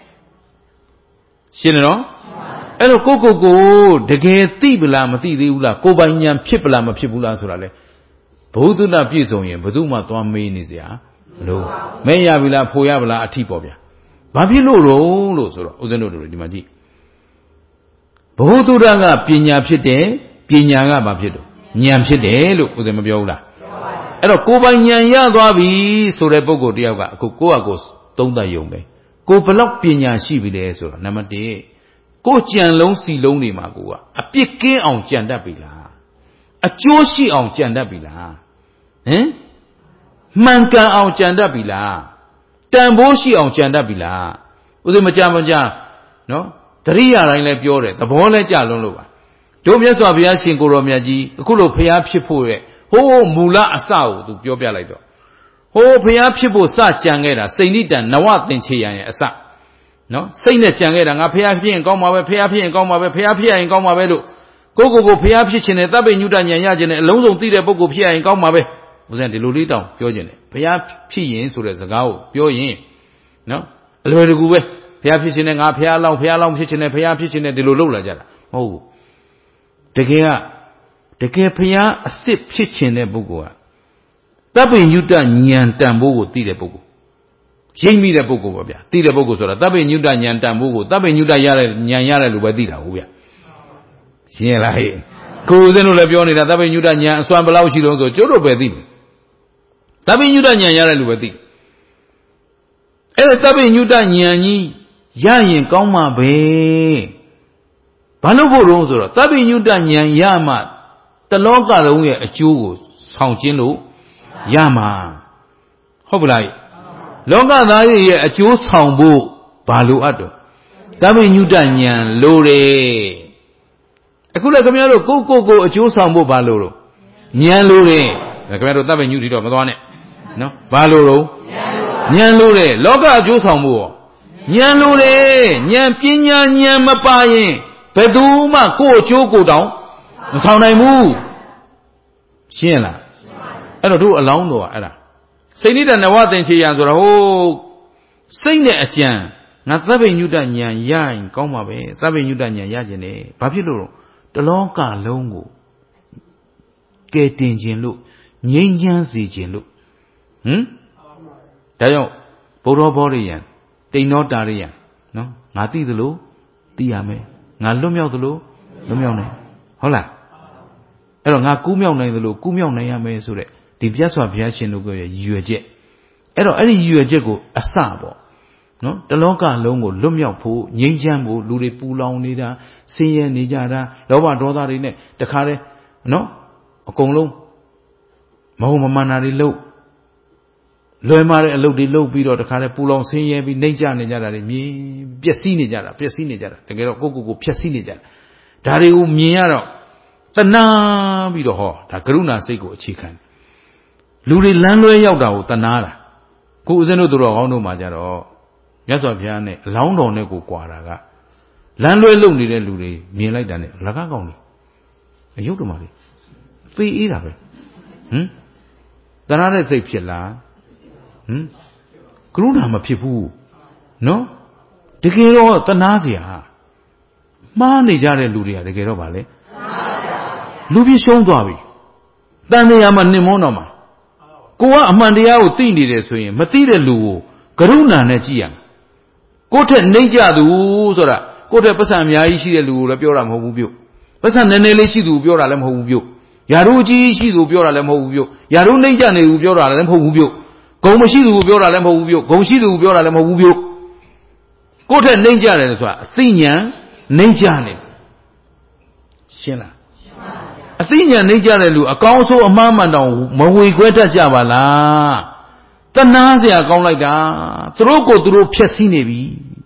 ရှင်းတယ်နော်အဲ့တော့ကိုကိုကိုတကယ်သိပလားမသိသေးဘူးလားကိုပိုင်ဉာဏ်ဖြစ်ပလားမဖြစ်ဘူးလားဆိုတာလေဘုသူတပြည့်စုံရင်ဘယ်သူမှသွားမေးနေစရာမလိုမဲရပြီလားဖို့ရပြီလားအထီးပေါ့ဗျာဘာဖြစ်လို့တော့လို့ဆိုတော့ဦးဇင်းတို့တို့ဒီမှာကြည့်ဘုသူတကပညာဖြစ်တယ်ပညာကဘာဖြစ်တော့ဉာဏ်ဖြစ်တယ်လို့ဦးဇင်းမပြောဘူးလားအဲ့တော့ကိုပိုင်ဉာဏ်ရသွားပြီဆိုတဲ့ပုဂ္ဂိုလ်တယောက်ကအခုကိုယ့်အကိုသုံးသပ်ယုံပဲကိုဘလောက်ပညာရှိပြီလဲဆိုတော့နံပါတ်တစ်ကိုကြံလုံးစီလုံးတွေမှာကိုကအပြစ်ကင်းအောင်ကြံတတ်ပြီလားအကျိုးရှိအောင်ကြံတတ်ပြီလားဟင်မှန်ကန်အောင်ကြံတတ်ပြီလားတန်ဖိုးရှိအောင်ကြံတတ်ပြီလားဥစဉ်မကြမကြနော်တရိယာတိုင်းလည်းပြောတယ်သဘောလည်းကြလွန်းလို့ပါတို့မြတ်စွာဘုရားရှင်ကိုတော်မြတ်ကြီးအခုလိုဖျားဖြစ်ဖို့ရဲ့ဟိုးမူလအစကိုသူပြောပြလိုက်တော့ဟိုးဖျားဖြစ်ဖို့စကြံခဲ့တာစိဏ္ဍိတံနဝသင်္ချေယံရဲ့အစနော်စိတ်နဲ့ကြံခဲ့တာငါဖျားဖြစ်ရင်ကောင်းပါပဲဖျားဖြစ်ရင်ကောင်းပါပဲဖျားဖြစ်ရင်ကောင်းပါပဲလို့ကိုကိုကိုဖျားဖြစ်ခြင်းနဲ့တပ်ပိညုတဉာဏ်ရခြင်းနဲ့အလုံးစုံသိတဲ့ပုဂ္ဂိုလ်ဖြစ်ရင်ကောင်းပါပဲဦးဇင်းဒီလိုလေးတောင်ပြောခြင်းနဲ့ဖျားဖြစ်ရင်ဆိုတဲ့စကားကိုပြောရင်နော်အလွယ်တကူပဲဖျားဖြစ်ခြင်းနဲ့ငါဖျားလောင်းဖျားလောင်းဖြစ်ခြင်းနဲ့ဖျားဖြစ်ခြင်းနဲ့ဒီလိုလုပ်လာကြတာမဟုတ်ဘူးတကယ်ကတကယ်ဖျားအစ်စ်ဖြစ်ခြင်းတဲ့ပုဂ္ဂိုလ်ကတပ်ပိညုတဉာဏ်တန်ဖိုးကိုသိတဲ့ပုဂ္ဂိုလ်ရိပ်မိတဲ့ပုဂ္ဂိုလ်ပါဗျာသိတဲ့ပုဂ္ဂိုလ်ဆိုတာတပ်ပိညုတဉာဏ်တန်ဖိုးကိုတပ်ပိညုတရတဲ့ဉာဏ်ရတဲ့လူပဲသိတာဟုတ်ဗျာရှင်းလားဟဲ့ကိုယ်ဦးဇင်းတို့လည်းပြောနေတာတပ်ပိညုတဉာဏ်အစွမ်းဘယ်လောက်ရှိတော့ဆိုကျုပ်တို့ပဲသိတယ်တပ်ပိညုတဉာဏ်ရတဲ့လူပဲသိအဲ့ဒါတပ်ပိညုတဉာဏ်ကြီးရရင်ကောင်းမှာပဲဘာလို့ဖို့တော့ဆိုတော့တပ်ပိညုတဉာဏ်ရမှတလောကလုံးရဲ့အကျိုးကိုဆောင်ကျင်းလို့ရမှာဟုတ်ပလားလောကသားရဲ့အကျိုးဆောင်ဖို့ဘာလိုအပ်တော့တပ်ပိညုတဉာဏ်လိုတယ်အခုလည်းခင်ဗျားတို့ကိုကိုကိုအကျိုးဆောင်ဖို့ဘာလိုတော့ဉာဏ်လိုတယ်ခင်ဗျားတို့တပ်ပိညုတိတော့မသွားနဲ့နော်ဘာလိုတော့ဉာဏ်လိုတယ်လောကအကျိုးဆောင်ဖို့ဉာဏ်လိုတယ်ဉာဏ်ပညာဉာဏ်မပါရင်ဘယ်သူမှကိုယ့်အကျိုးကိုတောင်မဆောင်နိုင်ဘူးရှင်းလားအဲ့တော့တို့အလောင်းတော်ကအဲ့ဒါစိတ်နိဒနဝသင်္ချေယံဆိုတာဟိုစိတ်နဲ့အကြံငါသဗ္ဗညုတဉာဏ်ရရင်ကောင်းပါပဲသဗ္ဗညုတဉာဏ်ရခြင်းနဲ့ဘာဖြစ်လို့တလောကလုံးကိုကဲတင်ခြင်းလို့ငြိမ်းချမ်းစေခြင်းလို့ဟမ်ဒါကြောင့်ဘုရောဘောရိယံတိန်နောတာရိယံနော်ငါသိသလိုသိရမယ်ငါလွတ်မြောက်သလိုလွတ်မြောက်နိုင်ဟုတ်လားအဲ့တော့ငါကူးမြောက်နိုင်သလိုကူးမြောက်နိုင်ရမယ်ဆိုတဲ့ဒီပြတ်စွာဘုရားရှင်တို့ရဲ့ရည်ရွယ်ချက်အဲ့တော့အဲ့ဒီရည်ရွယ်ချက်ကိုအစပေါ့နော်တလောကလုံးကိုလွတ်မြောက်ဖို့ငြိမ်းချမ်းဖို့လူတွေပူလောင်နေတာဆင်းရဲနေကြတာလောဘဒေါသတွေနဲ့တခါတည်းနော်အကုန်လုံးမဟုတ်မမှန်တာတွေလုပ်လွယ်မာတဲ့အလုပ်တွေလုပ်ပြီးတော့တခါတည်းပူလောင်ဆင်းရဲပြီးနှိမ့်ချနေကြတာတွေမြင်ပျက်စီးနေကြတာပျက်စီးနေကြတာတကယ်တော့ကိုကိုကိုဖျက်ဆီးနေကြတာဒါတွေကိုမြင်ရတော့တဏှာပြီးတော့ဟောဒါကရုဏာစိတ်ကိုအခြေခံလူတွေလမ်းလွဲရောက်တာကိုတဏှာတာကိုဦးဇင်းတို့တို့ကောင်းတို့မှာကြတော့မြတ်စွာဘုရားနဲ့အလောင်းတော်နဲ့ကိုကွာတာကလမ်းလွဲလုံနေတဲ့လူတွေမြင်လိုက်တာနဲ့လကားကောင်းတယ်အယုတ်တော်မှာလေသေအေးတာပဲဟမ်တဏှာတဲ့စိတ်ဖြစ်လားဟမ်ကရုဏာမဖြစ်ဘူးနော်တကယ်တော့တနာเสียမှားနေကြတဲ့လူတွေကတကယ်တော့ဗာလဲလူပြရှုံးသွားပြီတန်တရားမှာနှင်မုန်းတော့မှာကိုကအမှန်တရားကိုသိနေတယ်ဆိုရင်မသိတဲ့လူကိုကရုဏာနဲ့ကြည့်ရမယ်ကိုယ့်ထက်နှိမ့်ကြသူဆိုတာကိုယ့်ထက်ပတ်စံအများကြီးရှိတဲ့လူကိုလည်းပြောတာမဟုတ်ဘူးပြုတ်ပတ်စံနည်းနည်းလေးရှိသူကိုပြောတာလည်းမဟုတ်ဘူးပြုတ်ယာတို့ကြီးရှိသူပြောတာလည်းမဟုတ်ဘူးပြုတ်ယာတို့နှိမ့်ကြနေသူပြောတာလည်းမဟုတ်ဘူးပြုတ်ဂုံမရှိသူကိုပြောတာလည်းမဟုတ်ဘူးပြုတ်ဂုံရှိသူကိုပြောတာလည်းမဟုတ်ဘူးပြုတ်ကိုယ့်ထက်နှိမ့်ကြတယ်ဆိုတာအသိဉာဏ်နှိမ့်ကြနေရှင်းလားအသိဉာဏ်နှိမ့်ကြတဲ့လူအကောင်းဆုံးအမှားမှန်တောင်မဝေခွဲတတ်ကြပါလားတဏှာเสียကောင်းလိုက်တာသူတို့ကိုသူတို့ဖျက်ဆီးနေပြီ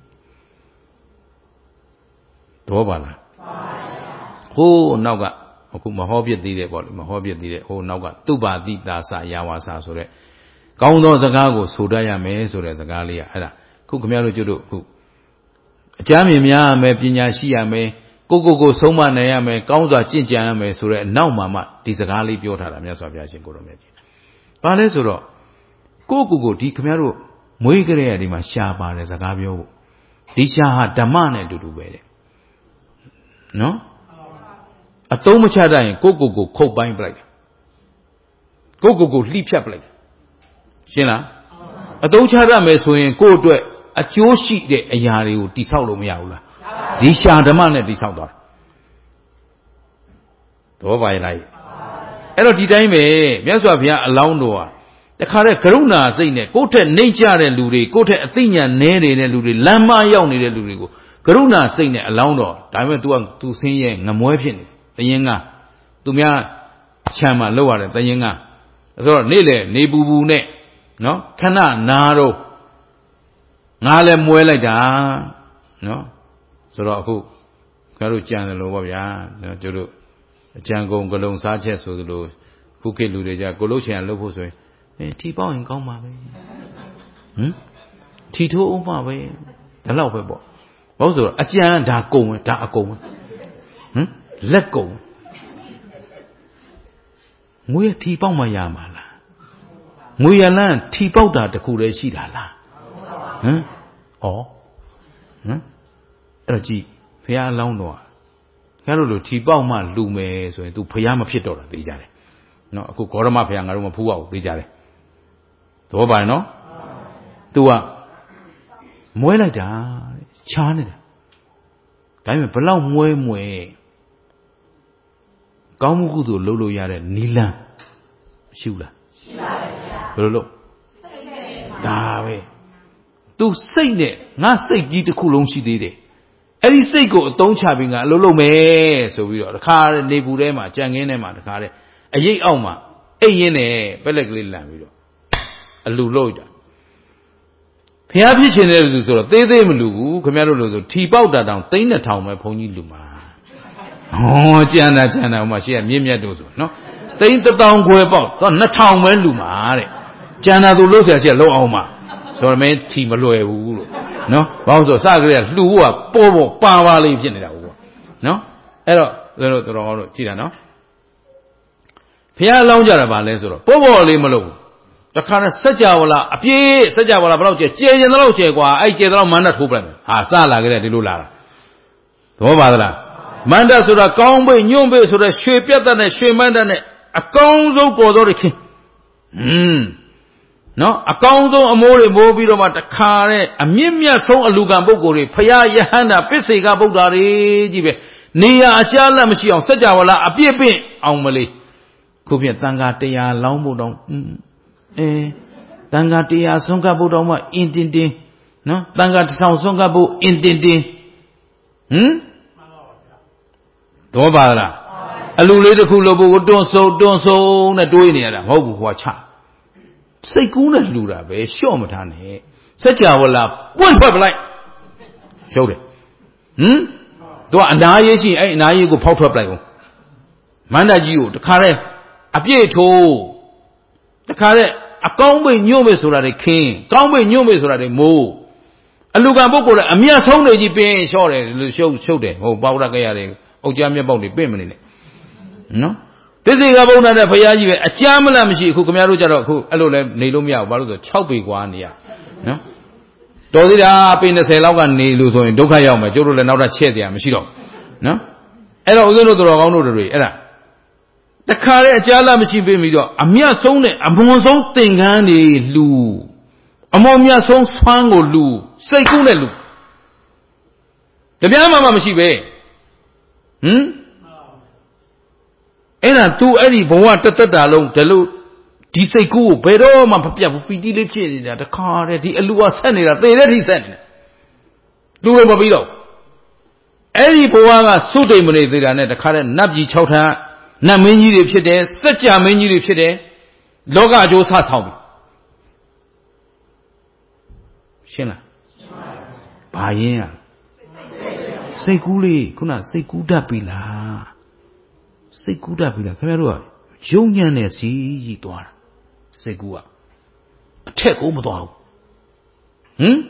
တော့ပါလားဟိုးနောက်ကအခုမဟောပြသေးတယ်ပေါ့လေမဟောပြသေးတယ်ဟိုးနောက်ကတုပါတိတာစာယာဝါစာဆိုတဲ့ကောင်းသောစကားကိုဆိုတတ်ရမယ်ဆိုတဲ့စကားလေးကအဲ့ဒါခုခင်ဗျားတို့ကျွတ်တို့ခုအကြမ်းမြင်များရမယ်ပညာရှိရမယ်ကိုကိုကိုဆုံးမနိုင်ရမယ်ကောင်းစွာကျင့်ကြံရမယ်ဆိုတဲ့အနောက်မှာမှဒီစကားလေးပြောထားတာမြတ်စွာဘုရားရှင်ကိုတော်မြတ်ကြီး။ဘာလဲဆိုတော့ကိုကိုကိုဒီခင်ဗျားတို့မွေးကြတဲ့ဒီမှာရှားပါတယ်စကားပြောဖို့ဒီရှားဟာဓမ္မနဲ့အတူတူပဲတဲ့။နော်အတုံးမချတတ်ရင်ကိုကိုကိုခုတ်ပိုင်းပလိုက်တယ်။ကိုကိုကိုလှိဖြတ်ပလိုက်တယ်။ရှင်းလား။အတုံးချတတ်မယ်ဆိုရင်ကိုယ့်အတွက်အကျိုးရှိတဲ့အရာတွေကိုတိဆောက်လို့မရဘူးလားဒီရှာဓမ္မနဲ့တိဆောက်သွားတယ်တော့ပါရဲ့လားအဲ့တော့ဒီတိုင်းပဲမြတ်စွာဘုရားအလောင်းတော်ဟာတခါတည်းကရုဏာစိတ်နဲ့ကိုယ့်ထက်နှိမ့်ကြတဲ့လူတွေကိုယ့်ထက်အသိဉာဏ်နည်းနေတဲ့လူတွေလမ်းမရောက်နေတဲ့လူတွေကိုကရုဏာစိတ်နဲ့အလောင်းတော်ဒါပေမဲ့ तू က तू ဆင်းရဲငမွဲဖြစ်နေတရင်ကသူများခြံမှာလောက်ရတယ်တရင်ကဆိုတော့နေ့လေနေပူပူနဲ့နော်ခဏနာတော့ငါလည်းမွဲလိုက်တာနော်ဆိုတော့အခုခင်ဗျားတို့ကြံတယ်လို့ပေါ့ဗျာနော်ကျတို့အကြံကုန်ကလုံစားချက်ဆိုသလိုခုခေတ်လူတွေကြကိုလို့ချင်ရလို့ဖို့ဆိုရင်အဲထီပေါက်ရင်ကောင်းပါပဲဟမ်ထီထိုးအောင်ပါပဲဒါတော့ပဲပေါ့ဘာလို့ဆိုတော့အကြံဒါကုန်ပဲဒါအကုန်ပဲဟမ်လက်ကုန်ငွေထီပေါက်မှရမှာလားငွေရလန်းထီပေါက်တာတခုတည်းရှိတာလားဟမ်ဩဟမ်အဲ့တော့ကြည့်ဘုရားအလောင်းတော်ခခင်ဗျားတို့လိုထီပေါက်မှလူမယ်ဆိုရင် तू ဖျားမဖြစ်တော့တာသိကြတယ်နော်အခုဂေါရမဖျားငါတို့မဖူးပါဘူးသိကြတယ်သဘောပါတယ်နော် तू ကမွဲလိုက်တာချားနေတာဒါပေမဲ့ဘလောက်မွဲမွဲကောင်းမှုကုသိုလ်လုပ်လို့ရတဲ့နီလန်းရှိဘူးလားရှိပါတယ်ဗျာဘယ်လိုလုပ်စိတ်နဲ့ဒါပဲ तू စိတ်နဲ့ငါစိတ်ကြီးတစ်ခုလုံးရှိသေးတယ်အဲ့ဒီစိတ်ကိုအသုံးချပြီးငါအလုပ်လုပ်မယ်ဆိုပြီးတော့တခါနေပူထဲမှာကြံခင်းထဲမှာတခါတဲ့အရိပ်အောက်မှာအိတ်ရင်းနဲ့ပက်လက်ကလေးလန့်ပြီးတော့အလူလို့တာဖျားဖြစ်ခြင်းတဲ့လူဆိုတော့သေးသေးမလူဘူးခင်ဗျားတို့လို့ဆိုထီပေါက်တာတောင်သိန်းနှစ်ထောင်ပဲဘုန်းကြီးလူမှာဟောကြံတာကြံတာဟိုမှာရှေ့ကမြင့်မြတ်တို့ဆိုနော်သိန်းတစ်တောင်ခွဲပေါက်တော့နှစ်ထောင်ပဲလူမှာတဲ့ကြံတာသူလို့ဆရာရှေ့လုံးအောင်မှာဆိုတော့မင်းထီမလွယ်ဘူးလို့နော်ဘာလို့ဆိုစကြရလှူဖို့ကပေါ်ပေါ်ပါပါလေးဖြစ်နေတာဟုတ်နော်အဲ့တော့တို့တော်တော်တို့ကြည့်တာနော်ဖျားလောင်းကြတာပါလဲဆိုတော့ပေါ်ပေါ်လေးမလုပ်ဘူးတခါနဲ့စัจ java လာအပြည့်စัจ java လာဘယ်လောက်ကျဲကျဲရင်တော့ကျဲกว่าအဲ့ကျဲတော့မန္တထိုးပလိုက်မယ်ဟာစလာကြတဲ့ဒီလိုလာတာသဘောပါသလားမန္တဆိုတာကောင်းပိတ်ညွန့်ပိတ်ဆိုတဲ့ရွှေပြတ်တဲ့နဲ့ရွှေမန္တနဲ့အကောင်းဆုံးကော်တော်တွေခင်းဟွန်းနော်အကောင်းဆုံးအမိုးတွေမိုးပြီးတော့မှတခါနဲ့အမြင့်မြတ်ဆုံးအလူကံပုဂ္ဂိုလ်တွေဖရာယဟန္တာပစ္စေကဗုဒ္ဓတွေကြီးပဲနေရအချားလက်မရှိအောင်စัจ java လာအပြည့်ပင့်အောင်မလေးခုဖြင့်တန်ခါတရားလောင်းဖို့တော့အဲတန်ခါတရားဆွမ်းကပ်ဖို့တော့မှအင်းတင်းတင်းနော်တန်ခါတစ်ဆောင်ဆွမ်းကပ်ဖို့အင်းတင်းတင်းဟမ်တော့ပါလားအလူလေးတစ်ခုလို့ဖို့တွန်းဆုံတွန်းဆုံနဲ့တွေးနေရတာမဟုတ်ဘူးဟိုကချစိတ်ကူးနဲ့လှူတာပဲလျှော့မထားနဲ့စัจ java လာပွင့်ထွက်ပလိုက်ရှုပ်တယ်ဟမ်သူကအနာရေးရှိအဲ့အနာရေးကိုဖောက်ထွက်ပလိုက်အောင်မန္တကြီးကိုတခါတည်းအပြည့်ထိုးတခါတဲ့အကောင်းပိတ်ညွန့်ပိတ်ဆိုတာတွေခင်းကောင်းပိတ်ညွန့်ပိတ်ဆိုတာတွေမိုးအလူကံပုဂ္ဂိုလ်လည်းအမျက်ဆုံးတွေကြီးပင်လျှော့တယ်လို့ရှုပ်ရှုပ်တယ်ဟိုပေါက်ရကြရတယ်အုတ်ကြားမျက်ပေါက်တွေပင့်မနေနဲ့နော်ပစ္စေကဗုဒ္ဓနဲ့ဘုရားကြီးပဲအကြမ်းမလတ်မရှိအခုခင်ဗျားတို့ကြတော့အခုအဲ့လိုလဲနေလို့မရဘူးဘာလို့ဆို၆ပေกว่าနေရနော်တော်သေးတာပေ၂၀လောက်ကနေလို့ဆိုရင်ဒုက္ခရောက်မယ်ကျိုးတို့လည်းနောက်ထပ်ချဲ့เสียမရှိတော့နော်အဲ့တော့ဦးဇင်းတို့တော်ကောင်းတို့တွေအဲ့ဒါတခါတည်းအကြားလားမရှိပေးပြီးတော့အမြတ်ဆုံးနဲ့အမွန်ဆုံးသင်္ကန်းတွေလူအမောင်မြတ်ဆုံးဆွမ်းကိုလူစိတ်ကူးနဲ့လူတပြားမှမရှိပဲဟမ်အဲ့ဒါ तू အဲ့ဒီဘဝတသက်တာလုံးဒီလိုဒီစိတ်ကူးကိုဘယ်တော့မှမပြတ်ဘူးပီတိလေးဖြစ်နေတာတခါတည်းဒီအလူကဆက်နေတာသေတဲ့ထိဆက်နေတာလူတော့မပြီးတော့အဲ့ဒီဘဝကသုတိမ်မနေသေးတာနဲ့တခါတည်းနတ်ပြည်၆ထပ်နတ်မင်းကြီးတွေဖြစ်တယ်စัจ जा မင်းကြီးတွေဖြစ်တယ်လောကအကျိုးဆဆောင်ပြီရှင်းလားရှင်းပါပြီဘာရင်းอ่ะစိတ်ကူးလေးခုနစိတ်ကူးတတ်ပြီလားစိတ်ကူးတတ်ပြီလားခင်ဗျားတို့ကယုံညံ့တဲ့စီကြီးသွားတာစိတ်ကူးကအထက်ကိုမသွားဘူးဟမ်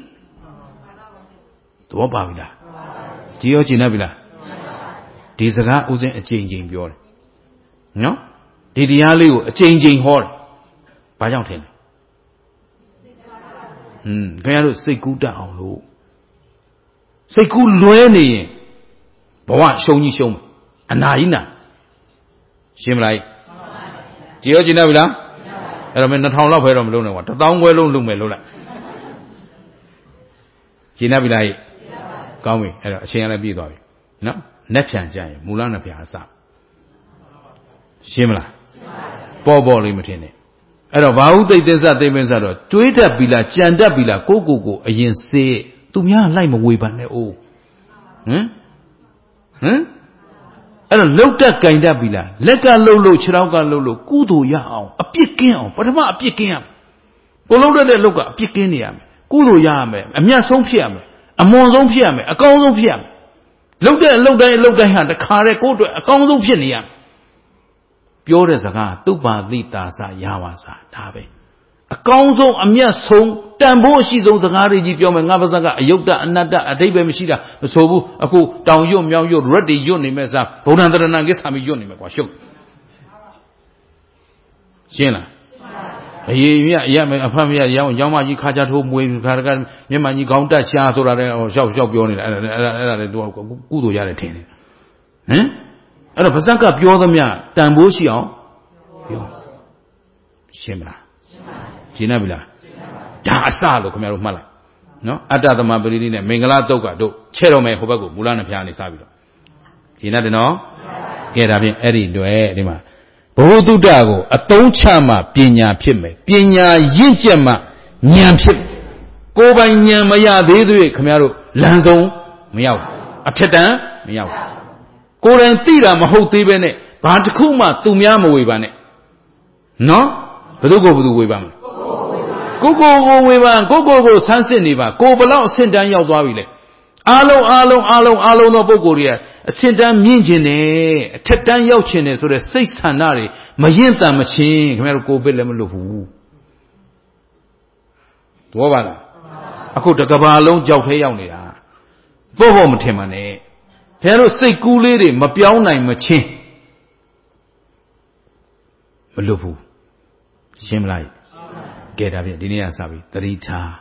တော့ပါပြီလားဒီရောကျင်တတ်ပြီလားဒီစကားဥစဉ်အချိန်ချင်းပြောတယ်နော်ဒီတရားလေးကိုအချိန်ချင်းဟောတယ်ဘာကြောင့်ထင်လဲဟွန်းခင်ဗျားတို့စိတ်ကူးတတ်အောင်လို့စိတ်ကူးလွဲနေရင်ဘဝရှုံကြီးရှုံးမယ်အနာကြီးနာရှင်းမလားကြည်ရောကျင်တတ်ပြီလားအဲ့တော့မင်းနှစ်ထောင်လောက်ဖဲတော့မလုံးနဲ့ကွာတစ်သောင်းခွဲလုံးလုံးမယ်လို့လားကျင်တတ်ပြီလားကောင်းပြီအဲ့တော့အချိန်ရလည်းပြည့်သွားပြီနော်နက်ဖြန်ကြရင်မူလနက်ဖြန်အစရှင်းမလားပေါ်ပေါ်လေးမထင်နဲ့အဲ့တော့ဘာဟုသိသစ္စာသိမင်းစတော့တွေးတတ်ပြီလားကြံတတ်ပြီလားကိုကိုကိုအရင်စေးသူများလိုက်မဝေဖန်နဲ့အိုးဟမ်ဟမ်အဲ့တော့လှုပ်တတ်ကြင်တတ်ပြီလားလက်ကလှုပ်လို့ခြေထောက်ကလှုပ်လို့ကုသိုလ်ရအောင်အပြစ်ကင်းအောင်ပထမအပြစ်ကင်းရမယ်ကိုလှုပ်တတ်တဲ့လှုပ်ကအပြစ်ကင်းနေရမယ်ကုသိုလ်ရရမယ်အမြတ်ဆုံးဖြစ်ရမယ်အမွန်ဆုံးဖြစ်ရမယ်အကောင်းဆုံးဖြစ်ရမယ်လှုပ်တဲ့အလှုပ်တိုင်းအလှုပ်တိုင်းဟာတခါတည်းကိုယ့်အတွက်အကောင်းဆုံးဖြစ်နေရမယ်ပြောတဲ့စကားသုပါတိတာစရပါစားဒါပဲအကောင်းဆုံးအမြတ်ဆုံးတန်ဖိုးအရှိဆုံးစကားတွေကြီးပြောမယ်ငါပါးစကားအယုတ်တအနတ္တအဓိပ္ပာယ်မရှိတာမဆိုဘူးအခုတောင်ရွတ်မြောင်ရွတ်ရက်တွေရွတ်နေမဲ့စားဗုဒ္ဓံတရဏံကိစ္ဆာမိရွတ်နေမဲ့ကွာရှုပ်ရှင်းလားအရေးမြအရမအဖတ်မရရောင်းရောင်းမကြီးခါကြထိုးမွေးခါတကမျက်မှန်ကြီးခေါင်းတက်ရှာဆိုတာလည်းဟောရှောက်ရှောက်ပြောနေတာအဲ့ဒါအဲ့ဒါအဲ့ဒါလည်းသူကကုသိုလ်ရတယ်ထင်တယ်ဟမ်အဲ့တော့ပါဇက်ကပြောသမျှတန်ဖိုးရှိအောင်ပြောရှင်းမလားရှင်းပါရှင်းနေပြီလားဒါအစလို့ခင်ဗျားတို့မှတ်လိုက်နော်အတ္တသမပရိတိနဲ့မင်္ဂလာတုတ်ကတို့ချဲ့တော်မယ်ဟိုဘက်ကိုမူလနှစ်ဖျားနေစပြီးတော့ရှင်းတယ်နော်ကဲဒါဖြင့်အဲ့ဒီတွေ့ဒီမှာဘဝတုတ္တကိုအသုံးချမှပညာဖြစ်မယ်ပညာရင့်ကျက်မှဉာဏ်ဖြစ်ကိုယ်ပိုင်ဉာဏ်မရသေးသေးခင်ဗျားတို့လမ်းဆုံးမရောက်အထက်တန်းမရောက်ကိုယ်တိုင်သိတာမဟုတ်သေးပဲနဲ့ဘာတစ်ခုမှသူများမဝေပါနဲ့နော်ဘယ်သူကိုဘယ်သူဝေပါမလဲကိုကိုကိုဝေပါကိုကိုကိုဆန်းစစ်နေပါကိုဘလောက်အဆင့်တန်းရောက်သွားပြီလဲအားလုံးအားလုံးအားလုံးအားလုံးသောပုဂ္ဂိုလ်တွေကအဆင့်တန်းမြင့်ခြင်းနဲ့အထက်တန်းရောက်ခြင်းနဲ့ဆိုတဲ့စိတ်ဆန္ဒတွေမရင်တန်မချင်းခင်ဗျားတို့ကိုဗစ်လည်းမလွတ်ဘူးတော့ပါလားအခုတကဘာလုံးကြောက်ထဲရောက်နေတာပေါ့ပေါ့မထင်ပါနဲ့ခင်ဗျားတို့စိတ်ကူးလေးတွေမပြောင်းနိုင်မချင်းမလွတ်ဘူးရှင်းမလားကဲဒါဖြင့်ဒီနေ့ကစပြီတတိထား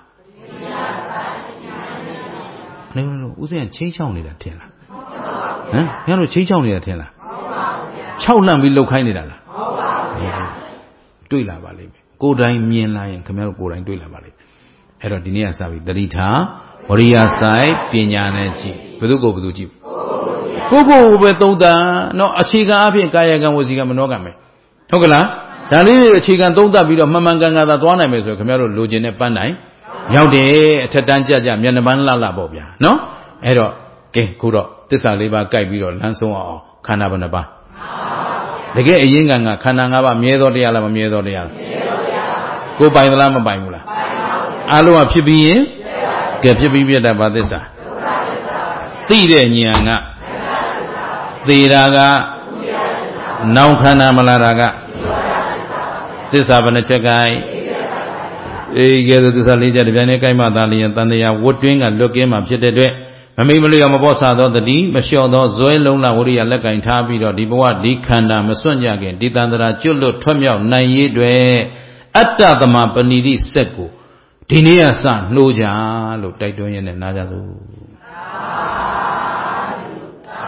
နေလို့ဦးစင်ချင်းချောင်းနေတာထင်လားဟမ်ခင်ဗျားတို့ချင်းချောင်းနေတာထင်လားခြောက်လန့်ပြီးလှုပ်ခိုင်းနေတာလားတွေ့လာပါလိမ့်မယ်ကိုယ်တိုင်မြင်လာရင်ခင်ဗျားတို့ကိုယ်တိုင်တွေ့လာပါလိမ့်မယ်အဲ့တော့ဒီနေ့ကစပြီတတိထားဝရိယဆိုင်ပညာနဲ့ကြည့်ဘယ်သူကိုဘယ်သူကြည့်ကိုကိုကိုပဲသုံးတာနော်အခြေခံအဖြစ်ကာယကံဝစီကံမနောကံပဲဟုတ်ကလားဒါလေးအခြေခံသုံးသပ်ပြီးတော့မှန်မှန်ကန်ကန်သာသွားနိုင်မယ်ဆိုခင်ဗျားတို့လိုချင်တဲ့ပန်းတိုင်းရောက်တယ်အထက်တန်းကြကြမျက်နှာပန်းလှလှပေါ့ဗျာနော်အဲ့တော့ကဲခုတော့သစ္စာလေးပါးကြိုက်ပြီးတော့လမ်းဆုံးအောင်ခန္ဓာဘယ်နှပါးတကယ်အရင်ကခန္ဓာ၅ပါးမြဲသောတရားလားမမြဲသောတရားလားကိုပိုင်သလားမပိုင်ဘူးလားအားလုံးကဖြစ်ပြီးရင်ကဲဖြစ်ပြီးပြတဲ့ဘာသစ္စာသိတဲ့ဉာဏ်ကသေတာကနောင်ခန္ဓာမလာတာကသစ္စာဘယ်နှချက်ကိုင်းအေးကဲသစ္စာလေးချက်တပြိုင်တည်းကိုင်းမှသာလျင်တန်တရားဝတ်တွင်းကလွတ်ကင်းမှဖြစ်တဲ့အတွက်မမိမလျော်မပေါ်ဆသောတတိမလျှော့သောဇွဲလုံးလာဝရိယလက်ကင်ထားပြီးတော့ဒီဘဝဒီခန္ဓာမစွန့်ကြခင်ဒီတန်ត្រာကျွတ်လွတ်ထွက်မြောက်နိုင်ရေးတွေအတ္တသမပဏိတိစက်ကိုဒီနေ့ကစနှိုးကြလို့တိုက်တွန်းရတဲ့နာကြသို့